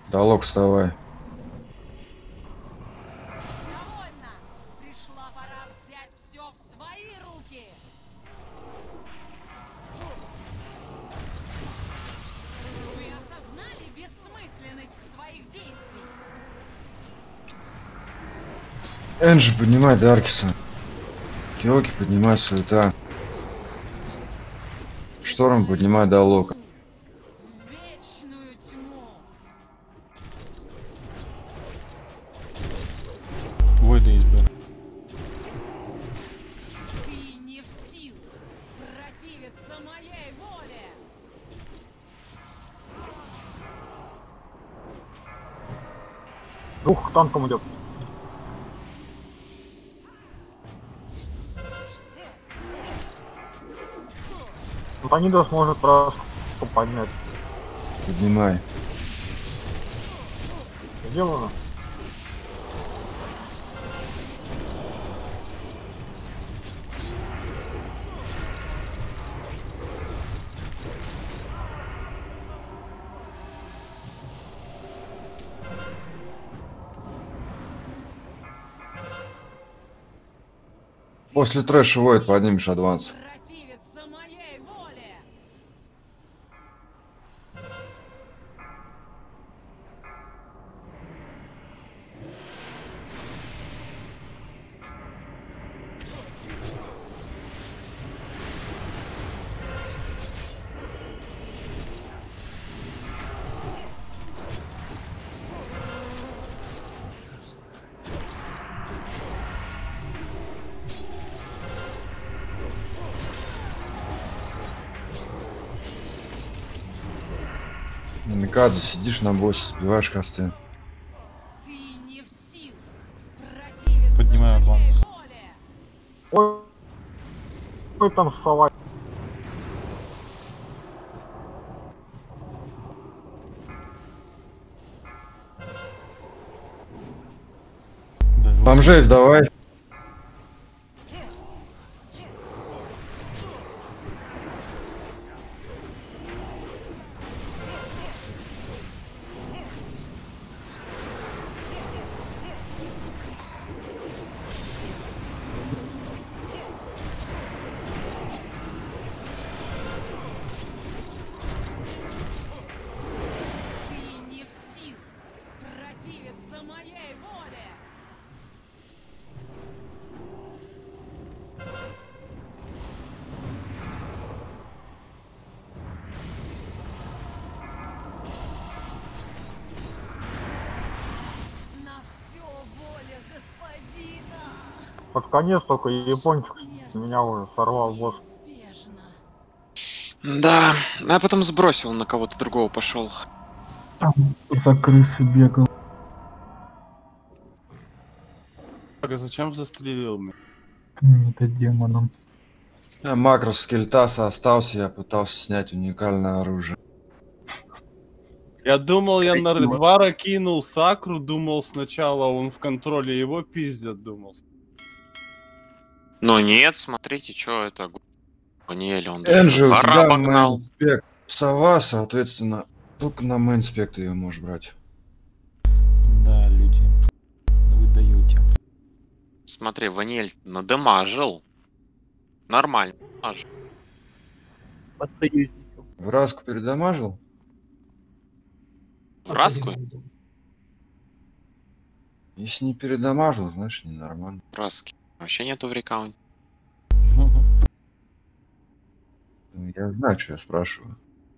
Диалог, вставай. Пришла пора взять все в свои руки. Вы осознали бессмысленность своих действий? Энджи, поднимай Даркиса. Киоки, поднимай Суета. Шторм, поднимай Диалог. Вечную тьму. Войда избер. Ты не в силах противиться моей воле. Дух к танкам идет. Антонидос может просто поднять. Поднимай. Сделано. После трэша Войд поднимешь адванс. Противиться моей воле. Намикадзе, сидишь на боссе, сбиваешь косты. Ты не в силах противиться Поднимаю адванс. воле. Ой, ой, там сова. Бомжей сдавай. Ты не в силах противиться моей воле. На все воля господина. Под конец только япончик меня уже сорвал босс. Да, а я потом сбросил, на кого-то другого пошел. За крысы бегал. Так, а зачем застрелил меня? Это демоном. А макрос Скельтаса остался, я пытался снять уникальное оружие. Я думал, я на Редвара кинул Сакру, думал сначала он в контроле, его пиздят, думал. Но нет, смотрите, что это. Ваниэль, он Энджи, у Фара тебя обогнал. мейнспект сова, соответственно, только на мейнспект ты ее можешь брать. Да, люди. Вы даете. Смотри, Ваниэль надамажил. Нормально. Аж. Под союзником. Вразку передамажил? Фраску? Если не передамажил, значит ненормально. Фраски. Вообще нету в рекаунте. Ну, я знаю, что я спрашиваю.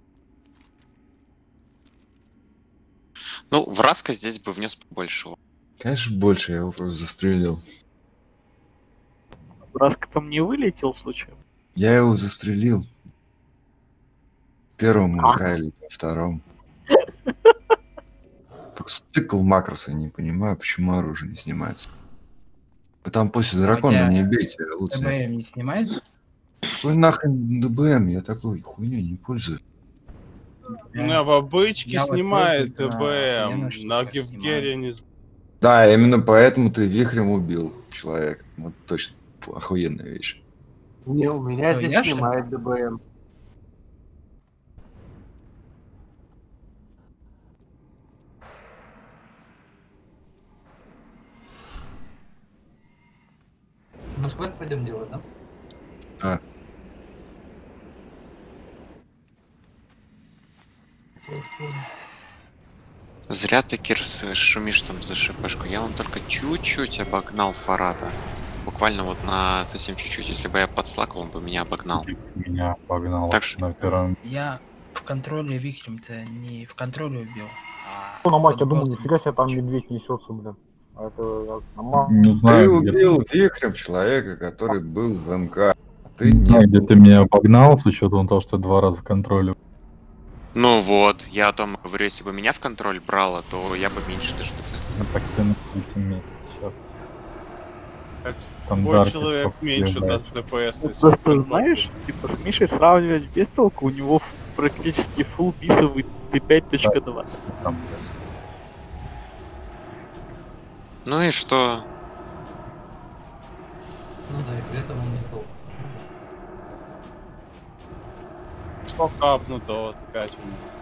Ну, Враска здесь бы внес побольше. Конечно, больше, я его просто застрелил. Раска там не вылетел случайно? Я его застрелил. Первым А. МК или втором. Просто тыкал макроса, не понимаю, почему оружие не снимается. Вы там после дракона Хотя не бейте, лучше. ТБМ не снимает? Какой нахрен ДБМ? Я такой хуйней не пользуюсь. Ну, в обычке Я вот снимает пользуюсь на ТБМ, Ленушке, на так Гевгере не знаю. Да, именно поэтому ты вихрем убил человека. Вот точно, охуенная вещь. Не, у меня Что, здесь я, что ли? снимает ДБМ. квест пойдем делать, да? Да. Зря ты, Кирс, шумишь там за шипашку. Я вон только чуть-чуть обогнал Фарада. Буквально вот на совсем чуть-чуть. Если бы я подслакал, он бы меня обогнал. Меня обогнал Так что- на первом. Я в контроле вихрем-то не в контроле убил. Ну, на мать, я думаю, нифига себе там медведь несется, блин. А это я на ма- Не Ты знаю, где, убил вихрем человека, который был в МК. А ты не не знаю, где был. ты меня обогнал, с учетом того, что два раза в контроле. Ну вот, я о том говорю, если бы меня в контроль брало, то я бы меньше даже ДПС. Ну так ты на третьем месте сейчас. Любой Стандарты человек сколько меньше съезжает. даст ДПС. Ну, если просто он знаешь, типа с Мишей сравнивать без толку, у него практически full бисовый ти пять точка два. Там, Ну и что? Ну да, и при этом он не топ. что капнуто, Катя.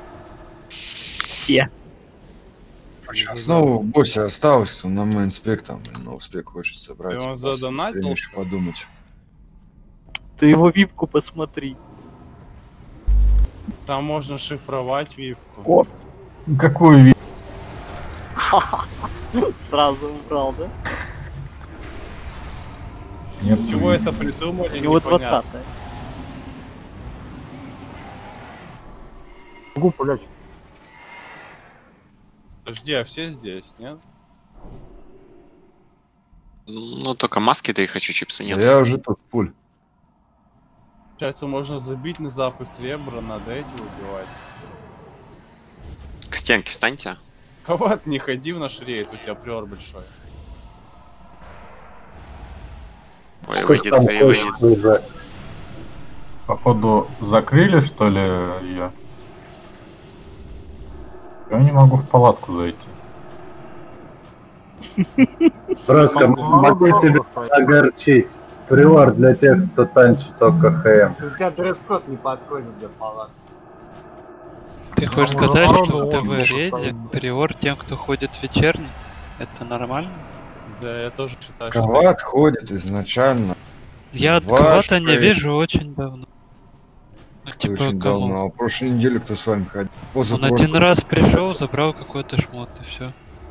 Я. Снова в боссе осталось, кто на мейнспек там, блин, на успех хочет собрать. Ты он У вас задонатил, время еще подумать. Ты его випку посмотри. Там можно шифровать випку. О, какую ви... Сразу убрал, да? Нет, Чего ви- это придумали, У него непонятно. двадцатая. Могу пулять. Подожди, а все здесь, нет? Ну только маски, да и хочу чипсы нет. Я уже тут пуль. Получается, можно забить на запас ребра, надо эти убивать. К стенке встаньте. Кават, не ходи в наш рейд, у тебя приор большой. Ой, Сколько выйдет, там и выйдет. хочешь уже? Походу, закрыли, что ли, ее? Я не могу в палатку зайти. Просто могу тебя огорчить. Приор для тех, кто танчит только ХМ. У тебя дресс-код не подходит для палат. Ты хочешь Ну, сказать, народу что в он ТВ может рейде ставить. приор тем, кто ходит в вечерний? Это нормально? Да, я тоже считаю, что... Кават ходит изначально. Я от Ваш кого-то не рейд. вижу очень давно. Ну, Это типа, очень кого? давно. А в прошлой неделе кто с вами ходил? Он Позапрошлой. один раз пришел, забрал какой-то шмот, и все.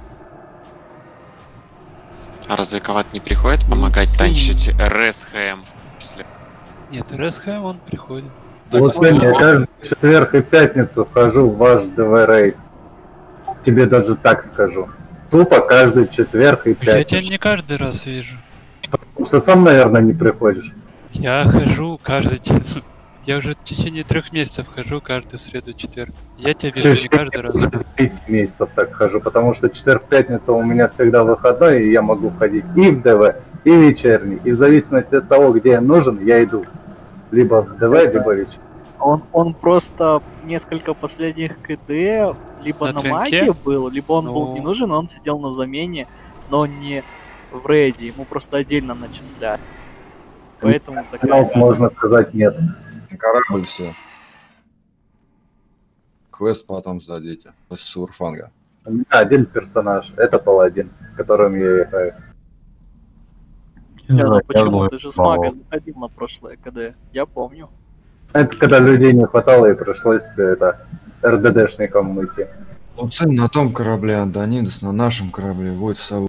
А разве Кават не приходит помогать Сын. танчить РСХМ? Нет, РСХМ он приходит. Вот сегодня я каждый четверг и пятницу вхожу в ваш ДВ-рейд. Тебе даже так скажу. Тупо каждый четверг и Я тебя пятницу. не каждый раз вижу. Потому что сам, наверное, не приходишь. Я хожу каждый день. Я уже в течение трех месяцев хожу каждую среду, четверг. Я тебя вижу не каждый раз. Пять месяцев так хожу, потому что четверг-пятница у меня всегда выходной, и я могу ходить и в ДВ, и в вечерний. И в зависимости от того, где я нужен, я иду. Либо в ДВ, либо в вечерний. Он, он просто несколько последних КД либо На на, твинке? маге был, либо он был Ну. не нужен, он сидел на замене, но не в рейде, ему просто отдельно начисляли. Поэтому такая... Канал, можно сказать, нет. На корабль все. Квест потом сдадите. С Урфанга. У меня один персонаж, это паладин, которым я играю. Не, ну знаю, почему? Карло Ты же с плавал. магой заходил на прошлое КД, я помню. Это когда людей не хватало и пришлось это РДДшникам идти. Луцин на том корабле, а Данидас на нашем корабле. Вот Сау.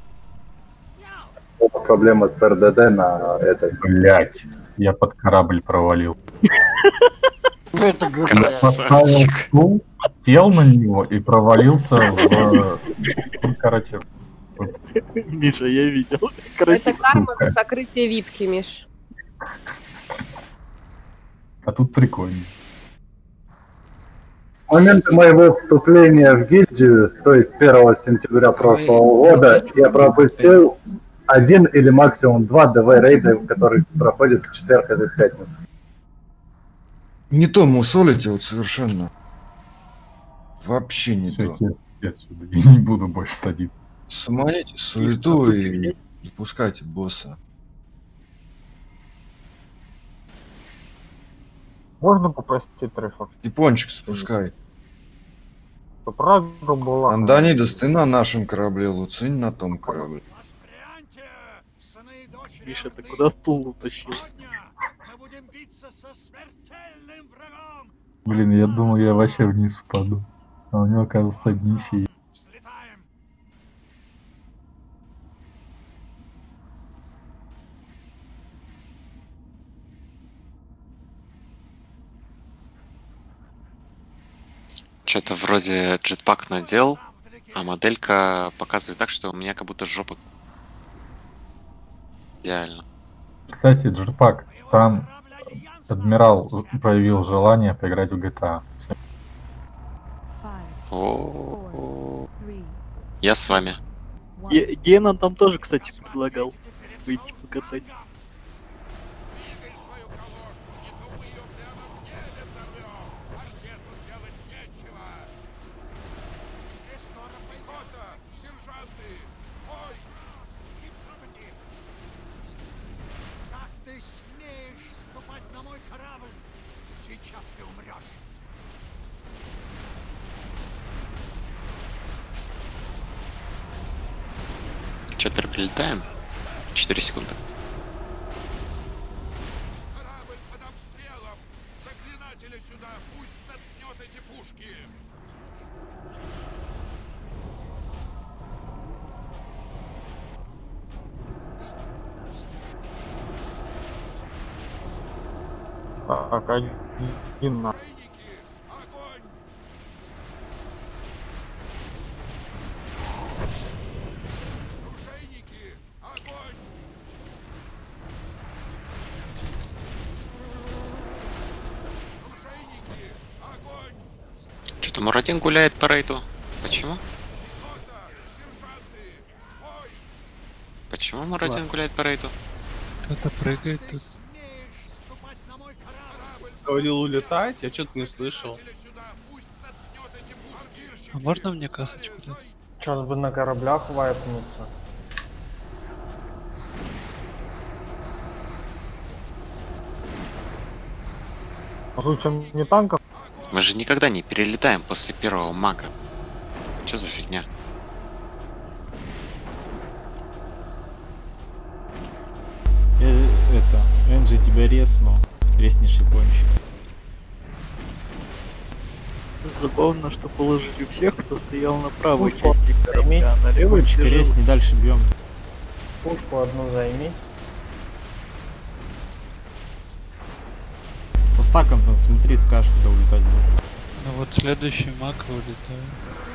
Проблема с РДД на этой. Блять, я под корабль провалил. Это ГП. Поставил стул, сел на него и провалился в... Ну, короче, Миша, я видел. Это Красиво. карма за сокрытие випки, Миш. а тут прикольно. С момента моего вступления в гильдию, то есть первого сентября прошлого года, я пропустил один или максимум два ДВ-рейда, которые проходят в четверг или в пятницу. Не то мусолите вот совершенно. Вообще не Всё, то. я отсюда. Я не буду больше садиться. Суманите суету и запускайте босса. Можно попросить трешок? Япончик спускай. Правда была. Анданидас, ты на нашем корабле, Луцин на том корабле. Миша, ты куда стул утащил? Блин, я думал, я вообще вниз упаду. А у него, оказывается, днище есть. Что-то вроде джетпак надел, а моделька показывает так, что у меня как будто жопа. Идеально. Кстати, Джерпак, там адмирал проявил желание поиграть в джи ти эй. О, я с вами. Ге- Гена там тоже, кстати, предлагал выйти покатать. Ты смеешь ступать на мой корабль? Сейчас ты умрешь. Четверо прилетаем. Четыре секунды. Так, один на. Что-то Мурадин гуляет по рейду. Почему? Почему Мурадин гуляет по рейду? Кто-то прыгает тут. Говорил улетать, я что-то не слышал. А можно мне касочку дать? Сейчас бы на кораблях вайпнуться. А тут чем не танков? Мы же никогда не перелетаем после первого мага. Что за фигня? Э, это, Энджи тебя резну. Резнейший пончик. Забавно, что положили всех, кто стоял на правой части корабля, а на левой Пончик резни, дальше бьем. Пушку одну займи. По стакам там смотри, скажешь, куда улетать будешь. Ну вот следующий маг улетает.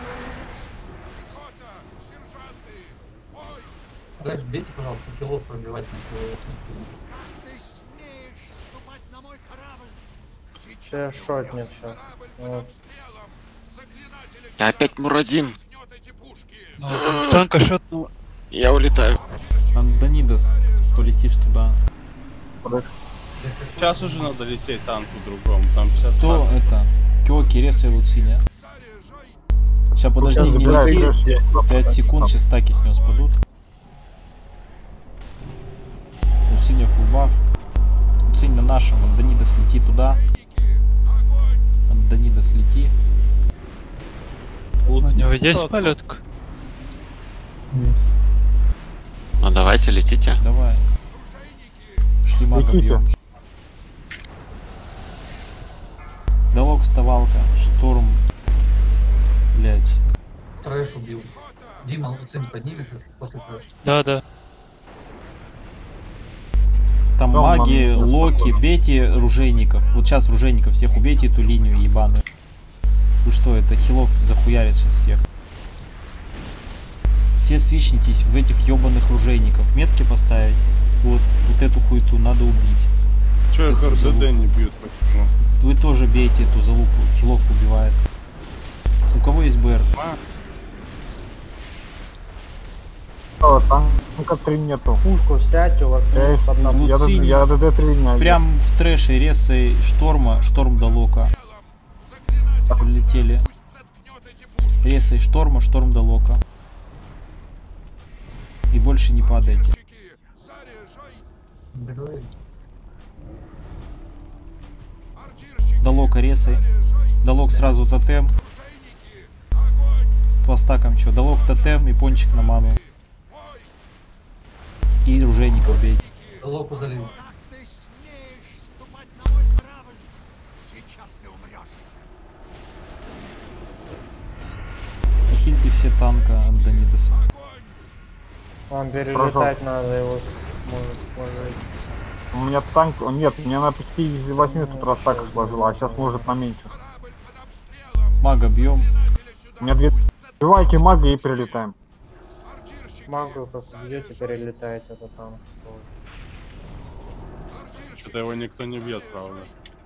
Рэш, бейте, пожалуйста, пилот пробивать на Тебя шотнет сейчас. Вот. Опять Мурадин. Ну, танка шотнула. Я улетаю. Антонидос, полетишь туда. Сейчас уже надо лететь танку другому, там пятьдесят. Кто это? Кёки, Реса и Луциния. Сейчас подожди, Сейчас не забираешь, лети. я- пять секунд, сейчас стаки с него спадут. Луциния фулбаф. Луцинь на нашем, Антонидос лети туда. Антонидос лети. У него есть полетка? Ну давайте, летите. Давай. Шли мага бьем. Долог, вставалка, штурм. Блять. Трэш убил. Дима, Луцин поднимешь после трэша? Да, да. Там Да, маги, ладно, локи, бейте ружейников. Вот сейчас ружейников всех убейте, эту линию ебаную. Вы что, это хилов захуярит сейчас всех. Все свичнитесь в этих ебаных ружейников. Метки поставить. Вот, вот эту хуйту надо убить. Че их Эту РДД залупу. не бьют, почему? Вы тоже бейте эту залупу. Хилов убивает. У кого есть БР? О, танка три нету. Пушку сядь, у вас Я, минус одна. я, Луцинь. я ДД три не Прям в трэше ресой шторма, шторм до лока. Прилетели. Ресой шторма, шторм до лока. И больше не падайте. До лока ресой. До лок сразу тотем. По стакам что? До лок тотем и пончик на ману. И ружейников бейте. Локу залил. Хиль ты все танка от Данидаса. Вам перелетать надо его, может, сложить. У меня танк, нет, у меня на пятидесяти восьми тут раз так сложила, а сейчас может на меньше. Мага бьем. У меня две... Бивайте мага и прилетаем. Магу просто бьете, перелетаете, это там. Что-то его никто не бьет, правда.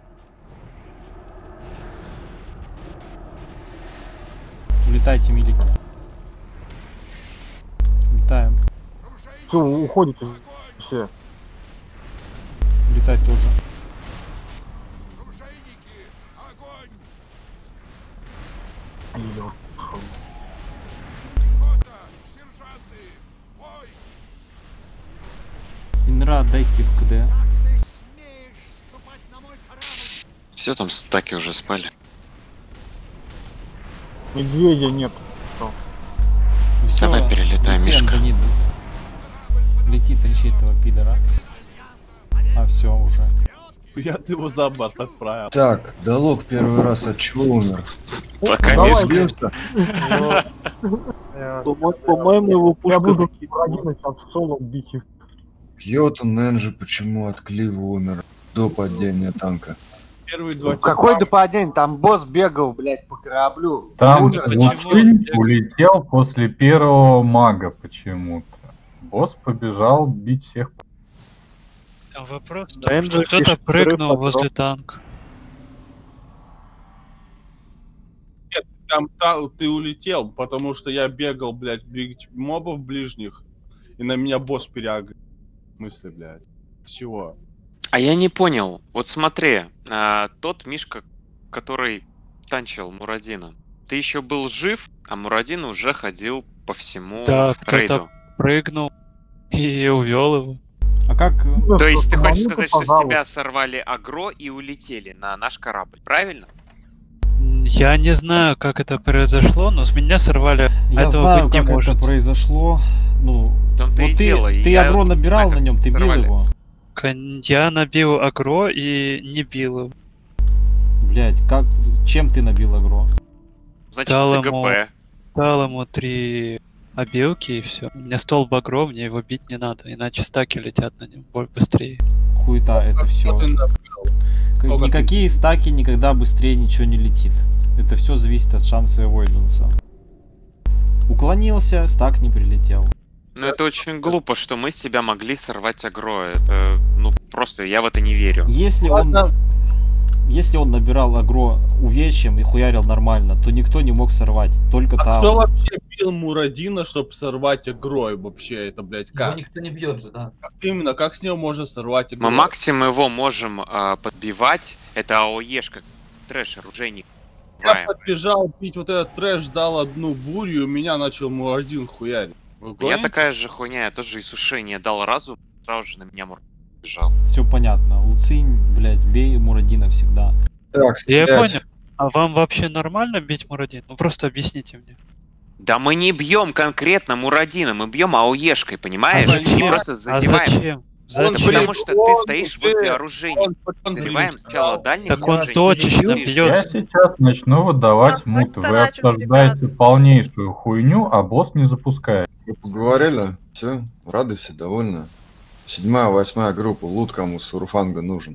Улетайте, милики. Летаем. Все, уходите все. Летать тоже. Идёт. Инра, дайте в КД. Все там стаки уже спали. Медведя нет. Всё, Давай перелетаем, летим, Мишка. Данидас. Лети, тащи этого пидора. А все уже. Я ты его за борт отправил. Так, Долог первый раз от чего умер? Пока Давай, Мишка. Мишка. По-моему, его пушка... Я буду один от соло бить их. Кьото Ненджи почему от Клива умер до падения танка? Первые два Какой до падения? Там босс бегал, блядь, по кораблю. Там Умер. Луцинь улетел после первого мага почему-то. Босс побежал бить всех. Там вопрос в том, что кто-то пишет, прыгнул рыб возле потом. танка. Нет, там та- ты улетел, потому что я бегал, блядь, бить мобов ближних, и на меня босс переагрил. В смысле, блядь? С чего? А я не понял. Вот смотри, а, тот Мишка, который танчил Мурадина, ты еще был жив, а Мурадин уже ходил по всему Да, рейду. кто-то прыгнул и увел его. А как... То есть ты хочешь Ну, сказать, что с пожалуйста. тебя сорвали агро и улетели на наш корабль, правильно? Я не знаю, как это произошло, но с меня сорвали. Я Этого знаю, быть не как может. это произошло. Ну, В том-то вот и ты, дело, и ты я агро набирал нахер на нем, ты бил сорвали. его. Кон- Я набил агро и не бил его. Блять, как... Чем ты набил агро? Значит, Дал ты ему, ГП. дал ему три обилки и все. У меня столб агро, мне его бить не надо, иначе стаки летят на нем бо- быстрее. Хуета, это все. Ты набрал. Сколько Никакие стаки никогда быстрее ничего не летит. Это все зависит от шанса авойденса. Уклонился, стак не прилетел. Ну это очень глупо, что мы с себя могли сорвать агро. Это, ну, просто я в это не верю. Если он... Если он набирал агро увечьем и хуярил нормально, то никто не мог сорвать. Только А там. кто вообще бил Мурадина, чтобы сорвать агро? И вообще это, блядь, Его как? никто не бьет же, да. Как именно? Как с него можно сорвать агро? Мы максимум его можем а, подбивать. Это АОЕшка. Трэш, оружейник. Я подбежал пить вот этот трэш, дал одну бурю, и у меня начал Мурадин хуярить. Вы Я гоните? такая же хуйня, я тоже и сушение дал разу, сразу же на меня Мур бежал. Все понятно. Луцинь, блядь, бей Мурадина всегда. Так, Я стрелять. понял. А вам вообще нормально бить Мурадин? Ну просто объясните мне. Да мы не бьем конкретно Мурадина, мы бьем АОЕшкой, понимаешь? А зачем? И просто А задеваем. зачем? Он, Зачем? потому что ты стоишь он- возле он- оружейника. он- Задеваем сначала дальних Так он оружейников, точечно и бьет. Я сейчас начну выдавать Да, мут. Вы тарачу, обсуждаете полнейшую хуйню, а босс не запускает. Вы поговорили? Все, рады все, довольны. Седьмая, восьмая группа, лут кому с Урфанга нужен.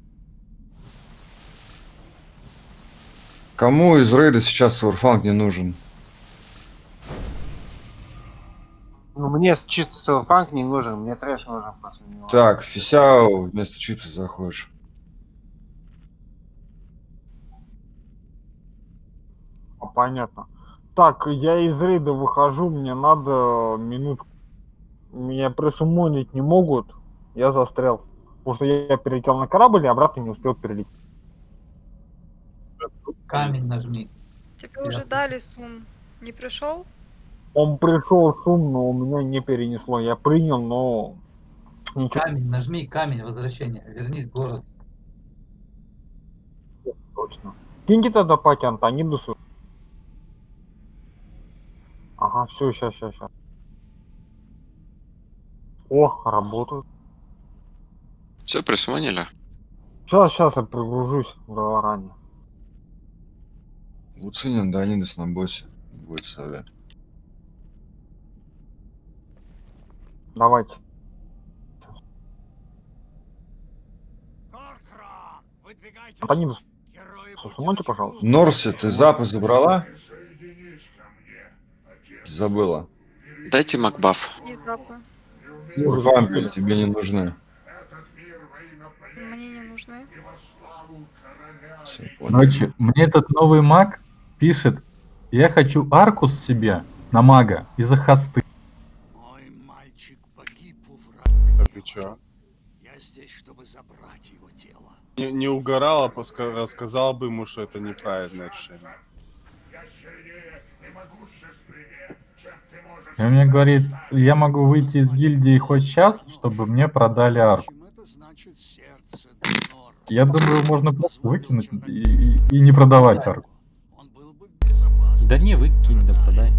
Кому из рейда сейчас Урфанг не нужен? Ну, мне с- чисто салфанг не нужен, мне трэш нужен после него. Так, Фисяо вместо чипса заходишь. А, понятно. Так, я из рейда выхожу, мне надо минутку. Меня присумонить не могут, я застрял. Потому что я перелетел на корабль и обратно не успел перелететь. Камень нажми. Тебе уже дали сум. Не пришел? Он пришел шум, но у меня не перенесло. Я принял, но ничего. Камень, нажми камень возвращения. Вернись в город. Точно. Киньте тогда пати Антонидусу. Ага, все, сейчас, сейчас, сейчас. О, работают. Все, присманили? Сейчас, сейчас я прогружусь в Галаране. Луцинин, Данидас на боссе. Будет совет. Давайте. Антонидус, сумоньте, пожалуйста. Норси, ты запас забрала? Забыла. Дайте макбаф. Не запа. Вампель тебе не нужны. Мне не нужны. Всё, понял. Короче, мне этот новый маг пишет, я хочу Аркус себе на мага из-за хосты. Так и чё? Я здесь, чтобы забрать его тело. Не, не угорал, а поска- рассказал бы ему, что это неправильное решение. И он мне говорит, я могу выйти из гильдии хоть сейчас, чтобы мне продали арку. Я думаю, можно просто выкинуть и, и- и не продавать арку. Да не, выкинь, да продай.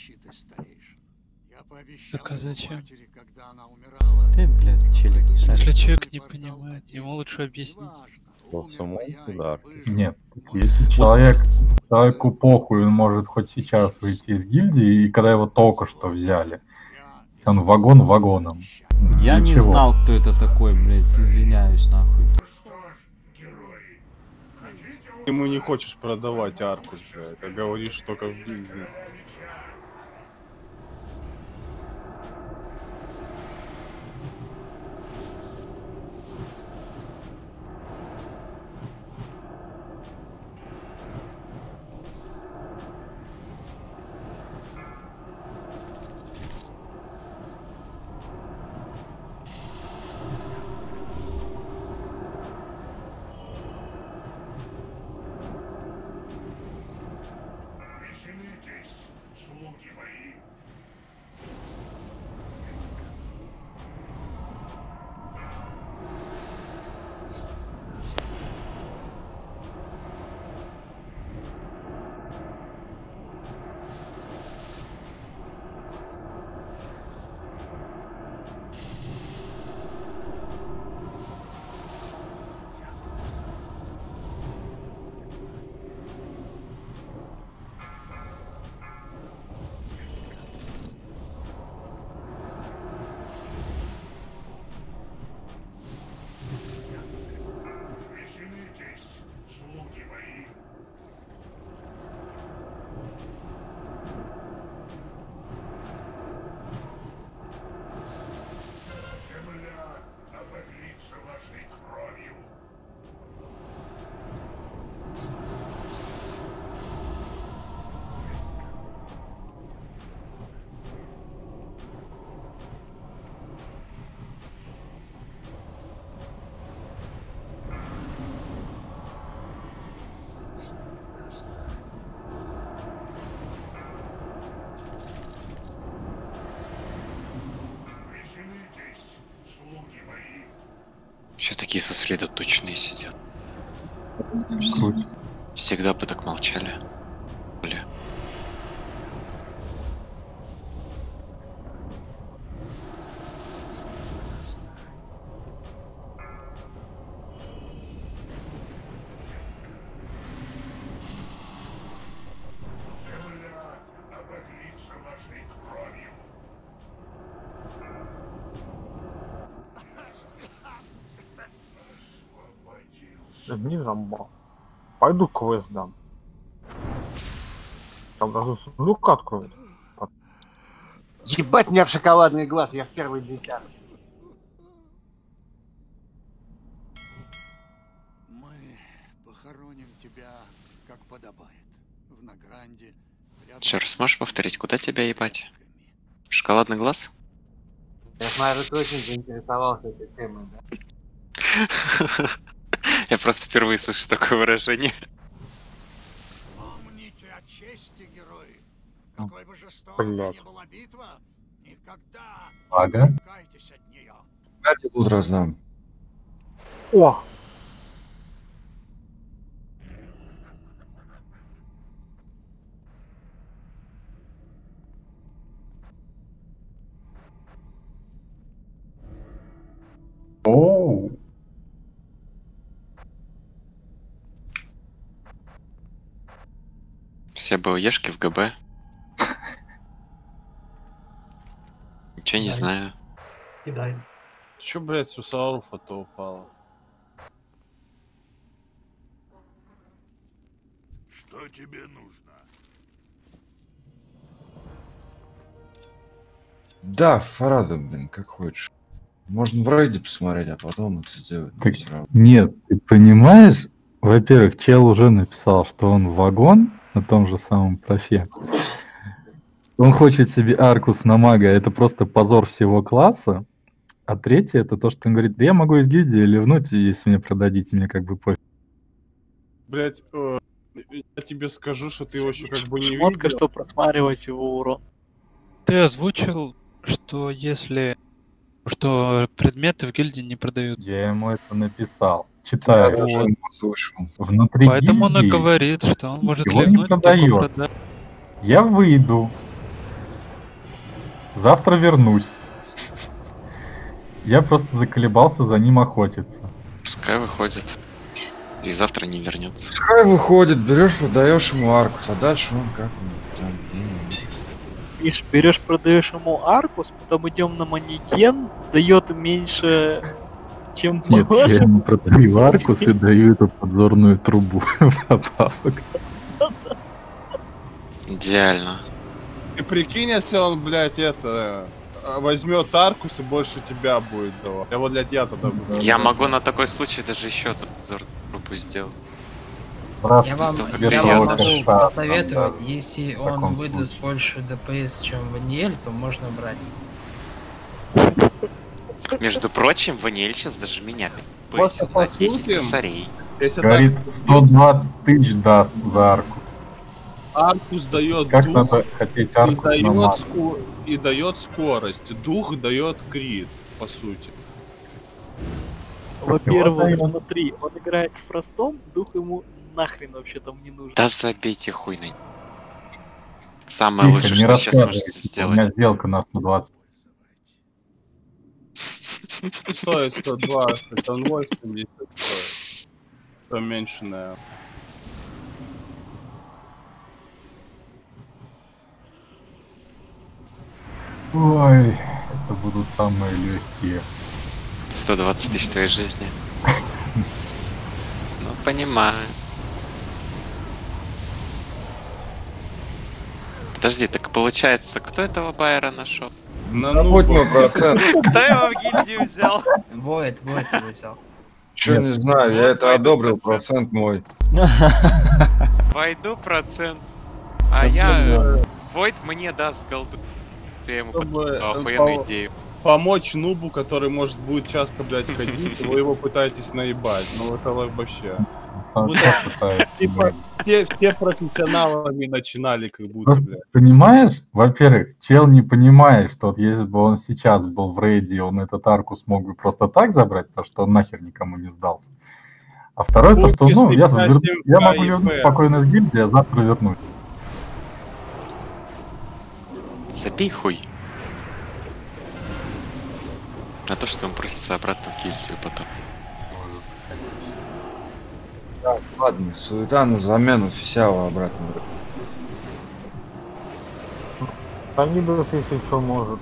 Так а зачем? Ты, блядь, челик. Если человек не понимает, ему лучше объяснить. Нет, если человек, человеку похуй, он может хоть сейчас выйти из гильдии, и когда его только что взяли, он вагон вагоном. Я не Ничего. знал, кто это такой, блядь, извиняюсь, нахуй. Ты ему не хочешь продавать Аркус, блядь, а говоришь только в гильдии. Все такие сосредоточенные сидят. Всегда бы так молчали. Бля. Не зомба. Пойду квест дам. Там даже сундук откроют. Ебать меня в шоколадный глаз, я в первый десяток. Мы похороним тебя, как подобает. В Награнде. Еще раз можешь повторить, куда тебя ебать? Шоколадный глаз? Я смотрю, ты очень заинтересовался этой темой, да? Я просто впервые слышу такое выражение. Помните о чести, герои. Какой бы жестокой Блядь. ни была битва, никогда Ага. не кайтесь от нее. Я тебе тут раздам. О! Оу. Все БОЕшки в ГБ. Ничего не Дай. знаю. Кидай. Чё, блядь, с Усаруфа-то упало? Что тебе нужно? Да, Фарада, блин, как хочешь. Можно в рейде посмотреть, а потом это сделать. Так, Всё равно. нет, ты понимаешь, во-первых, чел уже написал, что он вагон на том же самом профе. Он хочет себе Аркус на мага, это просто позор всего класса. А третье, это то, что он говорит, да я могу из гильдии ливнуть, если мне продадите, мне как бы пофиг. Блять, э, я тебе скажу, что ты его еще как бы не Шмотка, видел. что просматривать его урон. Ты озвучил, что если... что предметы в гильдии не продают. Я ему это написал. Читаю. Я уже Вот. ему озвучил. Внутри Поэтому он и гильдии говорит, что он может его не ливнуть, только продает. продать. Я выйду. Завтра вернусь. Я просто заколебался за ним охотиться. Пускай выходит. И завтра не вернется. Пускай выходит, берешь, продаешь ему Аркус, а дальше он как-нибудь там. не- Миш, берешь, продаешь ему Аркус, потом идем на манекен, дает меньше, чем Нет, я можем. ему продаю Аркус и даю эту подзорную трубу вдобавок. Идеально. Ты прикинь, если он, блядь, это... возьмет Аркус и больше тебя будет давать. Я вот, блядь, я тогда буду. Я могу на такой случай даже еще одну подзор группу сделать. Раз Я После вам, того, как без я приедешь. вам того, могу как шаг, посоветовать, там, да, если в он таком выдаст случае. больше ДПС, чем Ваниэль, то можно брать. Между прочим, Ваниэль сейчас даже меня Просто повысил на по десять сути, косарей. Если Говорит, так, сто двадцать тысяч даст за Аркус. Аркус дает Как дух надо хотеть и Аркус на дает, мага? ску- и дает скорость. Дух дает крит, по сути. Во-первых, Вот, смотри, он играет в простом, дух ему нахрен вообще там не нужен. Да забейте хуй на... Самое Тихо, лучшее, не что сейчас рассказывай, можете типа, у меня сделать. сделка на сто двадцать. Стоит сто двадцать, он восемьдесят стоит. Поменьшенная. Ой, это будут самые легкие. сто двадцать тысяч твоей жизни. Ну, понимаю. Подожди, так получается, кто этого Байера нашел? На Забудь мой процент. Кто его в гильдию взял? Воет, Воет его взял. Чё, не знаю, я это одобрил, процент мой. Войду процент. А я... Войт мне даст голду. Я ему Чтобы, подкинул э, охуенную по- идею. Помочь нубу, который может будет часто, блядь, ходить, вы его пытаетесь наебать. Ну это вообще. Сам Будто, сам пытается, Типа, блядь. все, все профессионалами начинали, как будто, Просто блядь. понимаешь, во-первых, чел не понимает, что вот если бы он сейчас был в рейде, он этот Аркус мог бы просто так забрать, потому что он нахер никому не сдался. А второе, то, что ну, я, забер- я могу вернуть спокойно с гильдии, а завтра вернуть. Забей хуй. На то, что он просится обратно в гильдию потом. Так, ладно, суета на замену Фисява обратно. Танидос, если что, может.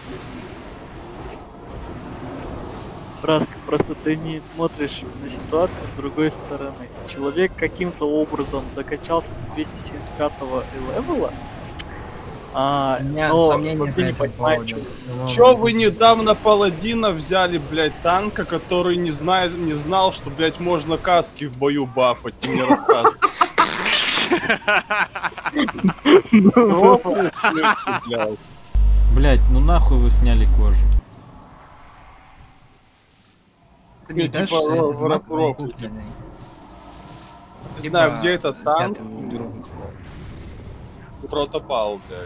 Браска, просто ты не смотришь на ситуацию с другой стороны. Человек каким-то образом докачался до двести семьдесят пятого левела, а, У меня но сомнения но по ты не этому понимаешь, поводу. чё- Чё вы недавно паладина взяли, блядь, танка, который не знает, не знал, что, блядь, можно каски в бою бафать, ты мне рассказывай. Блять, ну нахуй вы сняли кожу. Ты мне Не, дашь типа, этот ро- ро- маг моей рофл, купленный? Не знаю, Либо где этот танк. пятый уберу. Протопал, блядь.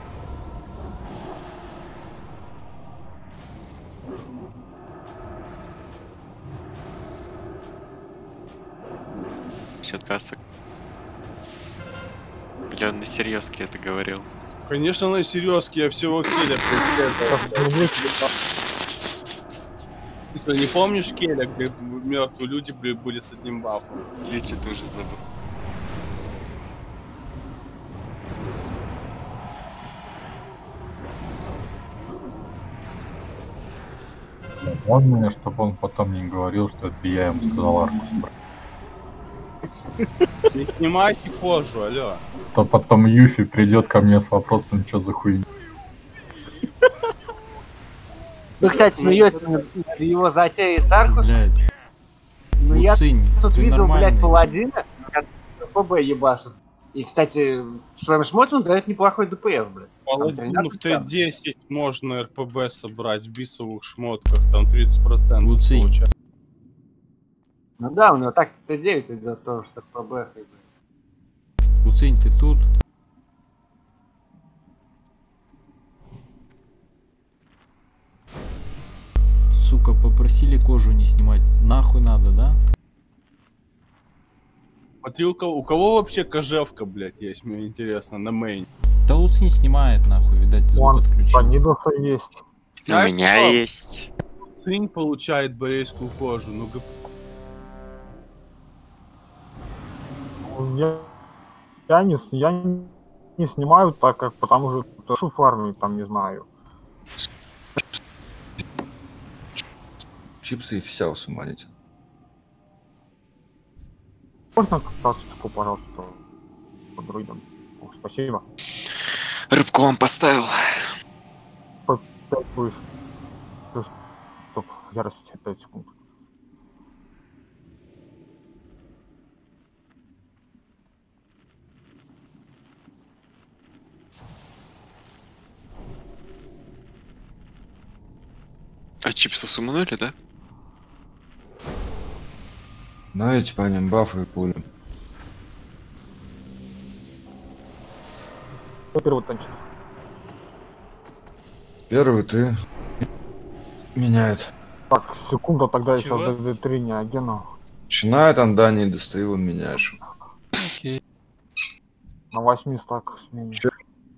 Счет касок. Или он на серьезке это говорил? Конечно, на серьезке, я всего Келя преследовал. Ты что, не помнишь Келя, где мертвые люди были были с одним бафом? Я что-то уже забыл. Можно, чтобы он потом не говорил, что это я ему сказал арку собрать. Не снимайте кожу, алло. То потом Юфи придет ко мне с вопросом, что за хуйня. Вы, кстати, смеетесь над над его затеей с Аркус? Ну я Луцинь, тут ты видел, блядь, нормальный. паладина, который ПБ ебашит. И, кстати, в своем шмоте он дает неплохой ДПС, блядь. Там Паладину в тринадцать. Т десять можно эр пэ бэ собрать в бисовых шмотках, там тридцать процентов Луцинь. получается. Ну да, у него так-то Т девять идет тоже, что ПБ, блядь. Луцинь, ты тут? Сука, попросили кожу не снимать. Нахуй надо, да? Смотри, у кого, у кого вообще кожевка, блядь, есть, мне интересно, на мейне. Да Луцинь снимает, нахуй, видать, звук Вон, отключил. Анидоса есть. У меня есть. Сын получает борейскую кожу, ну г- Я, я, не, с- я не снимаю, так как потому что тоже фармить там не знаю. Чипсы и вся усуманить. Можно карточку, пожалуйста, по друидам? О, спасибо. Рыбку вам поставил. По пять будешь. Стоп, ярость, пять секунд. А чипсы суманули, да? Знаете, по ним бафы и пули. Кто первый танчит? Первый ты меняет. Так, секунда, тогда я Чего? сейчас ДД три не одену. Начинает Андани, достаю его меняешь. Окей. На восьми стаках сменю. Чё?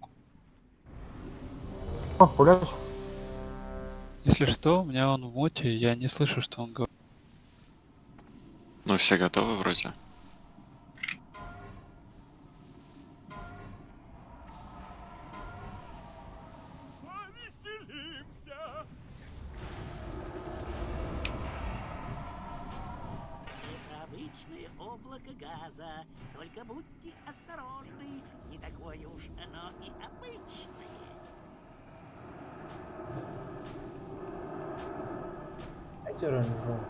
О, гулять. Если что, у меня он в моте, я не слышу, что он говорит. Ну, все готовы вроде. Это обычное облако газа. Только будьте осторожны. Не такое уж оно и обычное. Дайте ранжу.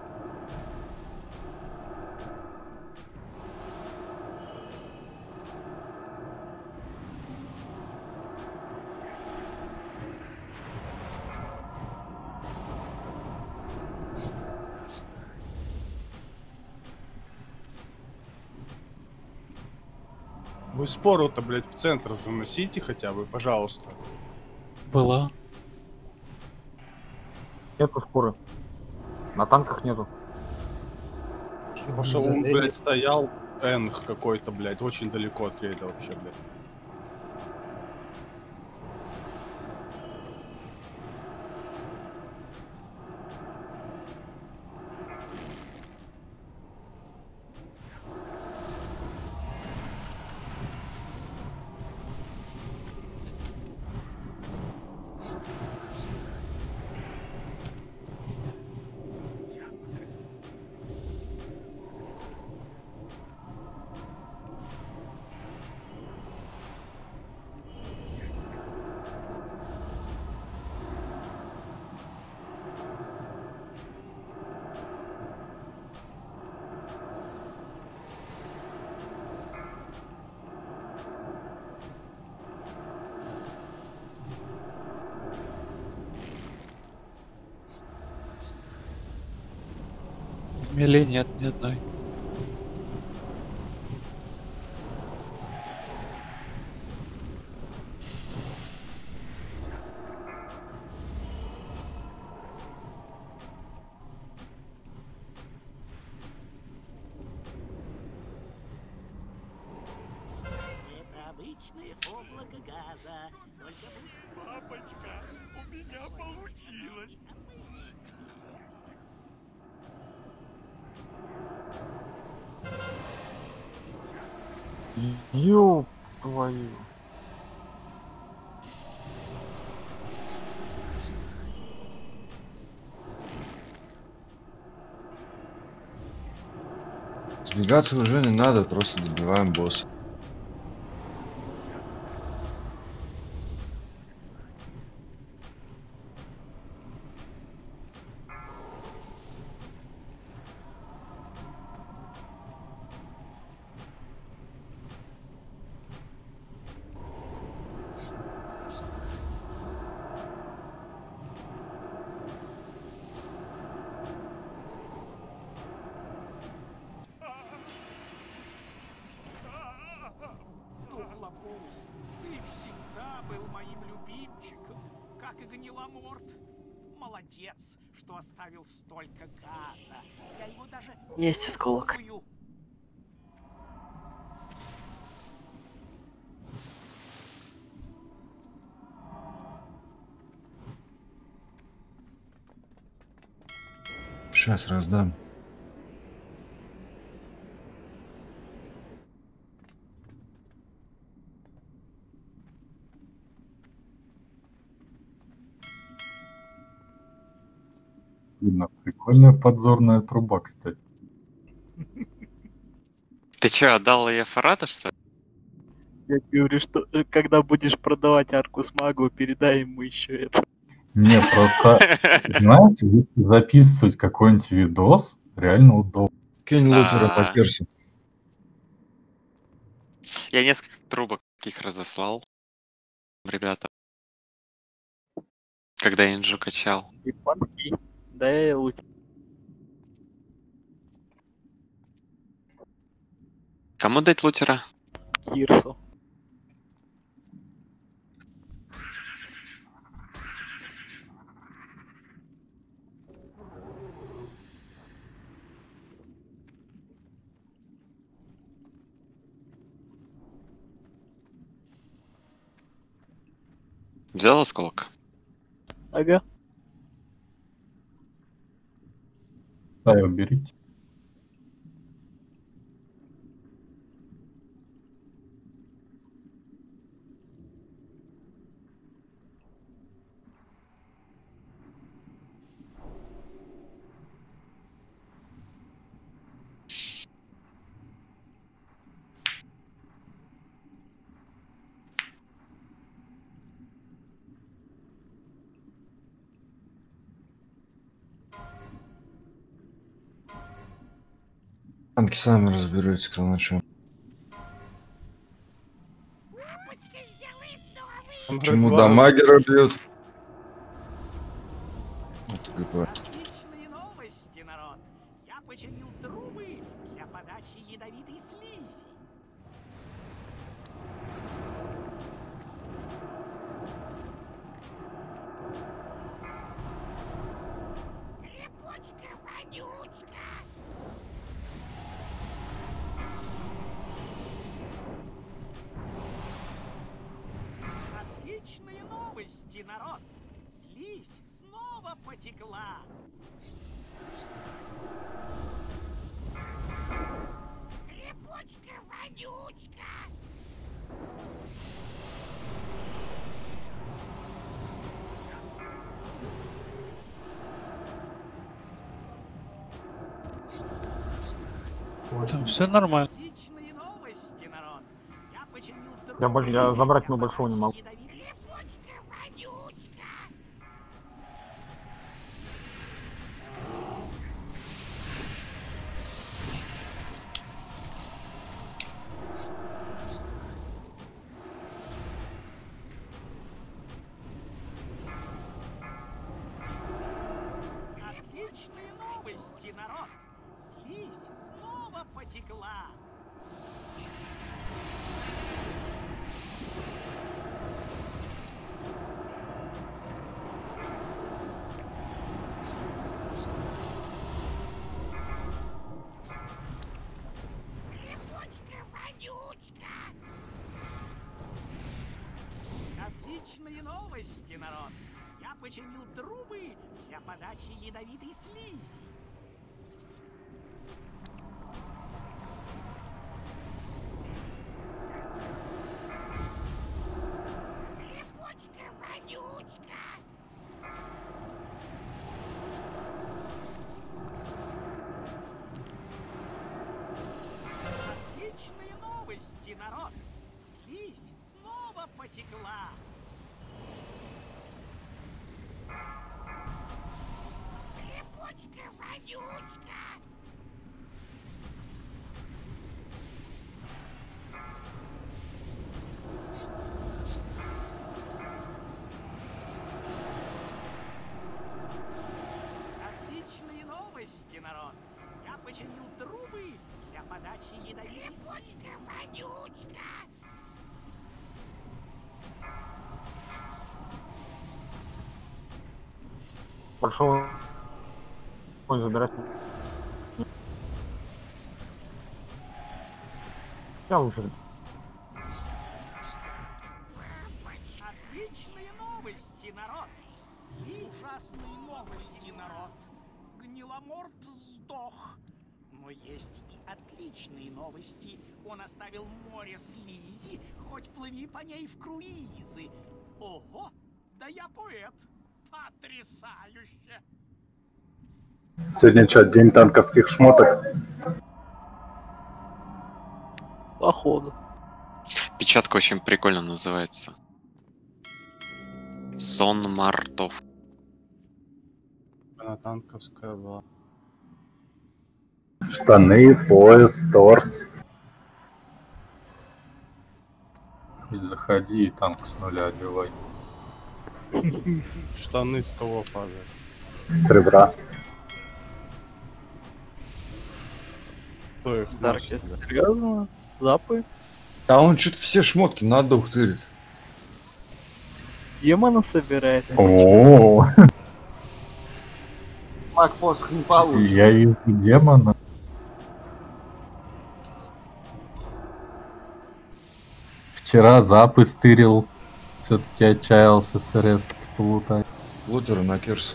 вы спору-то, блядь, в центр заносите хотя бы, пожалуйста. Была. Нету споры. На танках нету. Потому что он, блядь, стоял энх какой-то, блядь, очень далеко от рейда вообще, блядь. В меле нет ни одной. Это обычное облако газа. Только будьте... Папочка, у меня получилось. Ёб твою. Напрягаться уже не надо, просто добиваем босса. Духлопус, ты всегда был моим любимчиком, как и Гниломорт. Молодец, что оставил столько газа. Я его даже Есть осколок. чувствую. Сейчас раздам. Видно, прикольная подзорная труба, кстати. Ты чё, отдал ее Фарада, что ли? Я говорю, что э, когда будешь продавать Аркус Магу, передай ему еще это. Не, просто, знаете, если записывать какой-нибудь видос, реально удобно. Кинь лутера Да. по персу. Я несколько трубок таких разослал, ребята. Когда инжу качал. И панки. Да я лучше. Кому дать лутера? Кирсу. Взял осколок? Ага. Да, его берите. Танки сами разберутся, кто на чем. Почему дамагера бьют? Вот ГП. Отличные новости, народ. Я починил трубы для подачи ядовитой слизи. Липучка, вонючка. Отличные новости, народ. Слизь снова потекла. Липучка, вонючка. Там все нормально. Отличные новости, народ. Я починил трубы. Я, больше- я забрать ну большого не могу. Липучка, вонючка. Отличные новости, народ. Слизь снова потекла. Липучка, вонючка. Отличные новости, народ. Я починил трубы для подачи ядовитой слизи. Липучка, вонючка. народ! Слизь снова потекла! Липучка-вонючка! Отличные новости, народ! Я починил трубы для подачи ядовитой слизи. Вонючка! Пошел. Ой, забирать. Я уже. Отличные новости, народ! Ужасные новости, народ! Гниломорт сдох. Но есть и отличные новости. Он оставил море слизи, хоть плыви по ней в круизы. Ого, да я поэт. Потрясающе! Сегодня что, день танковских шмоток? Походу. Печатка очень прикольно называется. Сон мартов. Она танковская была. Штаны, пояс, торс. Хоть заходи и танк с нуля одевай. Штаны с кого падают? С ребра. Кто их Дарки. носит, да? Серьезно? Запы? А он что-то все шмотки на дух тырит. Демона собирает. О, Маг посох не получит. я из демона. Вчера запы стырил. Все-таки отчаялся с РС-ки полутать. Лутера на Кирс.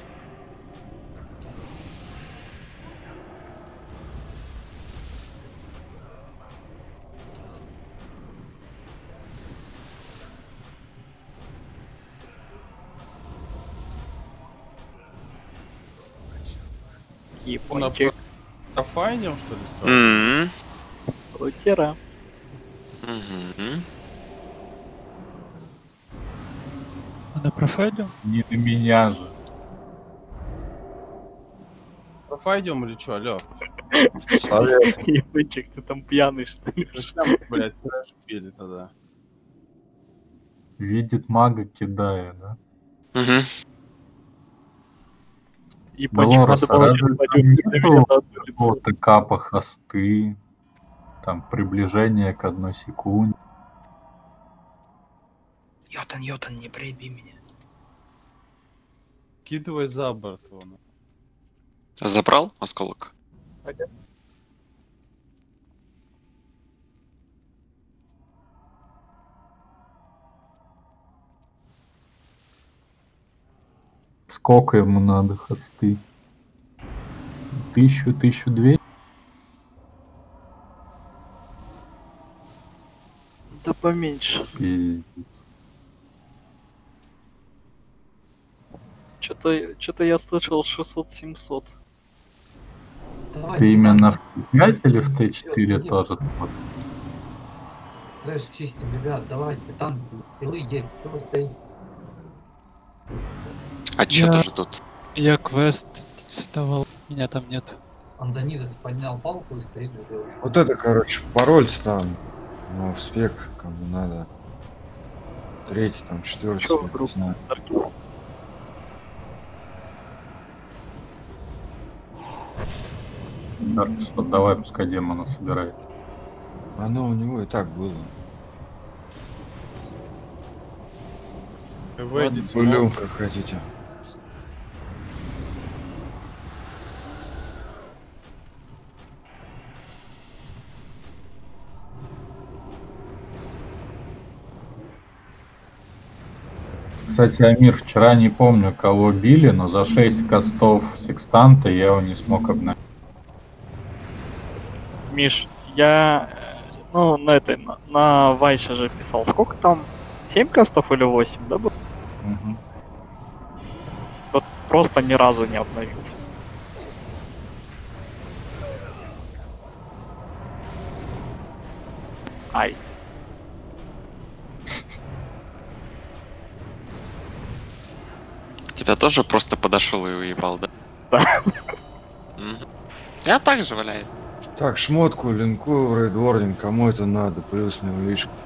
Япончик. Профайнем, что ли, сразу? М-м. Лутера. Мгм. А на профайле? Не на меня же. Профайдем или что, алё? Япончик, ты там пьяный, что ли? Зачем, блядь, трэш пили тогда? Видит мага, кидая, да? Мгм. Япончик, Долорес, надо а было разве чуть там подёбать, нету надо было. какого-то капа хосты, там приближение к одной секунде? Йотан, Йотан, не проеби меня. Кидывай за борт вон. Забрал осколок? Ага. Сколько ему надо хосты? Тысячу, тысячу две? Да поменьше. И Что-то что-то я слышал шестьсот-семьсот. ты именно в Т пять или в Т четыре тоже? Трэш чистим, ребят, давайте, танки, пилы есть, кто вы стоите? А чё Я- даже тут? Я квест вставал, меня там нет. Андонидас поднял палку и стоит ждет. Вот это, короче, пароль там. Ну, в спек, кому надо. Третий, там, четвертый Чё спек, вдруг? не знаю. Даркс, вот давай, пускай демона собирает. Оно у него и так было. Выйдите, Пулю, мог. как хотите. Кстати, Амир, вчера не помню, кого били, но за шесть костов секстанта я его не смог обновить. Миш, я, э, ну, на этой, на, на Вайсе же писал, сколько там, семь кастов или восемь, да, было? Мгм. Вот просто ни разу не обновился. Ай. Тебя тоже просто подошел и уебал, да? Да. Мгм. Я так же валяю. Так, шмотку, линкую в рейдворнинг, кому это надо, плюс мне в личку.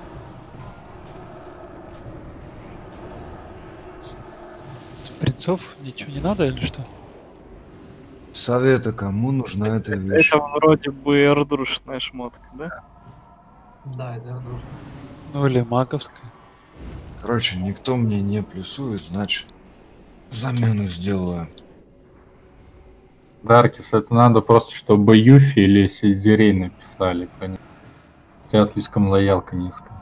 Принцов ничего не надо или что? Совета, кому нужна эта вещь? Это вроде бы эрдрушная шмотка, да? Да, это дружно. Ну или маговская. Короче, никто мне не плюсует, значит, замену сделаю. Даркис, это надо просто, чтобы Юфи или Сидерей написали. Понятно. У тебя слишком лоялка низкая.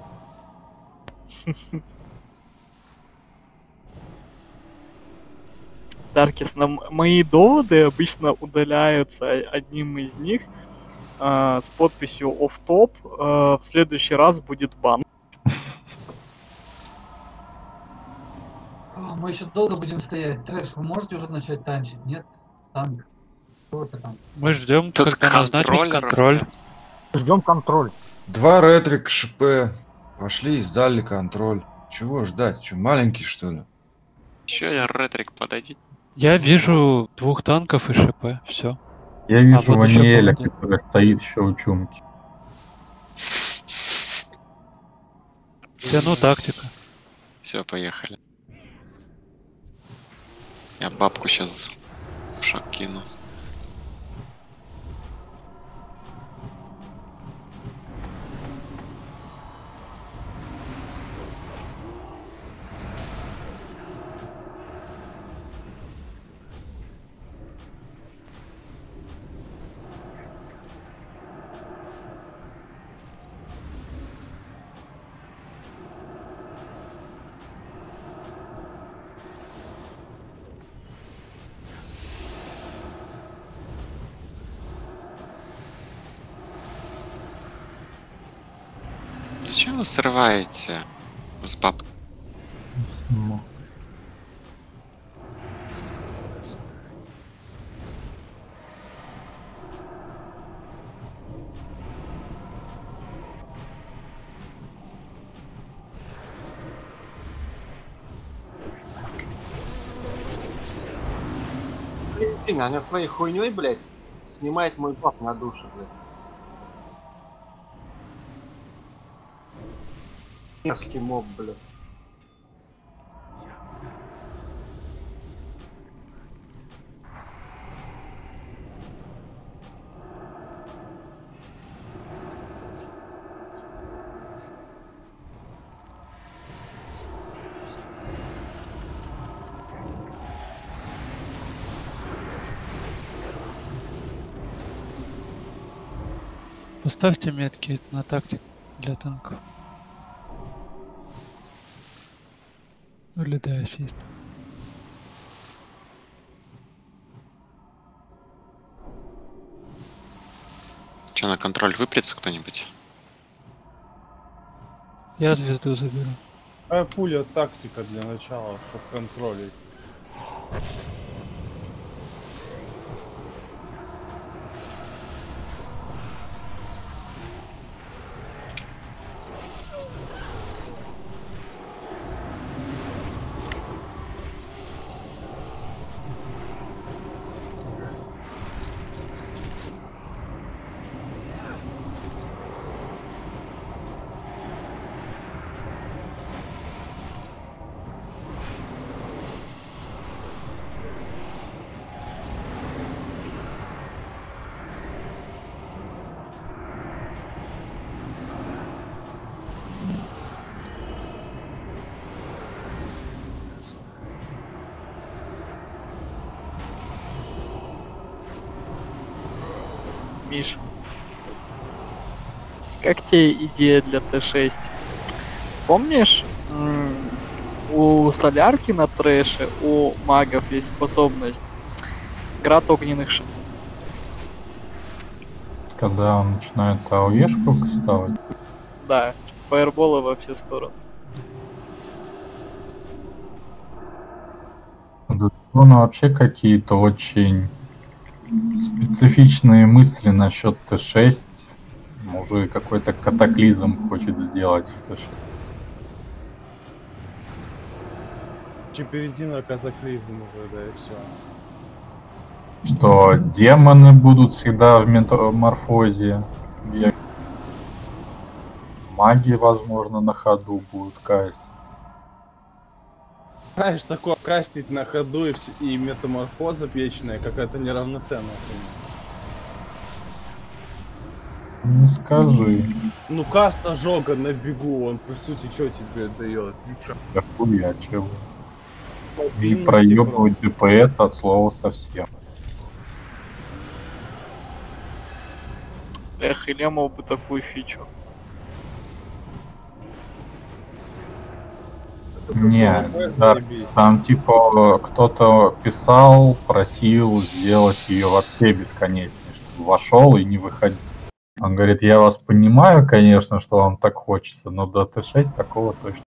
Даркис, на м- мои доводы обычно удаляются одним из них а, с подписью off-top. а, в следующий раз будет бан. А, Мы еще долго будем стоять. Трэш, вы можете уже начать танчить? Нет? Танк. Что это там? Мы ждем, Тут когда назначат контроллеров контроль. нет. Ждем контроль. Два ретрик ШП. Пошли и сдали контроль. Чего ждать? Че, маленький, что ли? Еще я ретрик, подойди. Я вижу двух танков и ШП. Все. Я вижу вот еще Ваниэля, паладин. который стоит еще у чумки. Тяну тактика. Все, поехали. Я бабку сейчас в шаг кину. Зачем вы срываете с баб? Ну, Блин, она своей хуйней, блядь, снимает мой пап на душу, блядь. Мерзкий моб, блядь. Поставьте метки на тактику для танков. Ну или для ассиста. Че, на контроль выпрется кто-нибудь? Я звезду заберу. А пуля тактика для начала, чтобы контролить. Миш, как тебе идея для Т шесть? Помнишь, м, у солярки на трэше, у магов есть способность град огненных ш... когда он начинает АОЕшку ставить. Да, типа фаерболы во все стороны. Ну, вообще какие-то очень специфичные мысли насчет Т шесть. Уже какой-то катаклизм хочет сделать в Т шесть. Че перейди на катаклизм уже, да, и все. Что демоны будут всегда в метаморфозе. Маги, возможно, на ходу будут кастить. Знаешь, такое кастить на ходу и, вс- и метаморфоза вечная какая-то неравноценная хуйня. Не скажи. Ну каст ожога на бегу, он по сути что тебе дает? Ничего. Да хуя чего. И Ну, проебывать ДПС от слова совсем. Эх, Илья мог бы такую фичу. Не, да, там типа кто-то писал, просил сделать ее вообще бесконечной, чтобы вошел и не выходил. Он говорит, я вас понимаю, конечно, что вам так хочется, но до Т шесть такого точно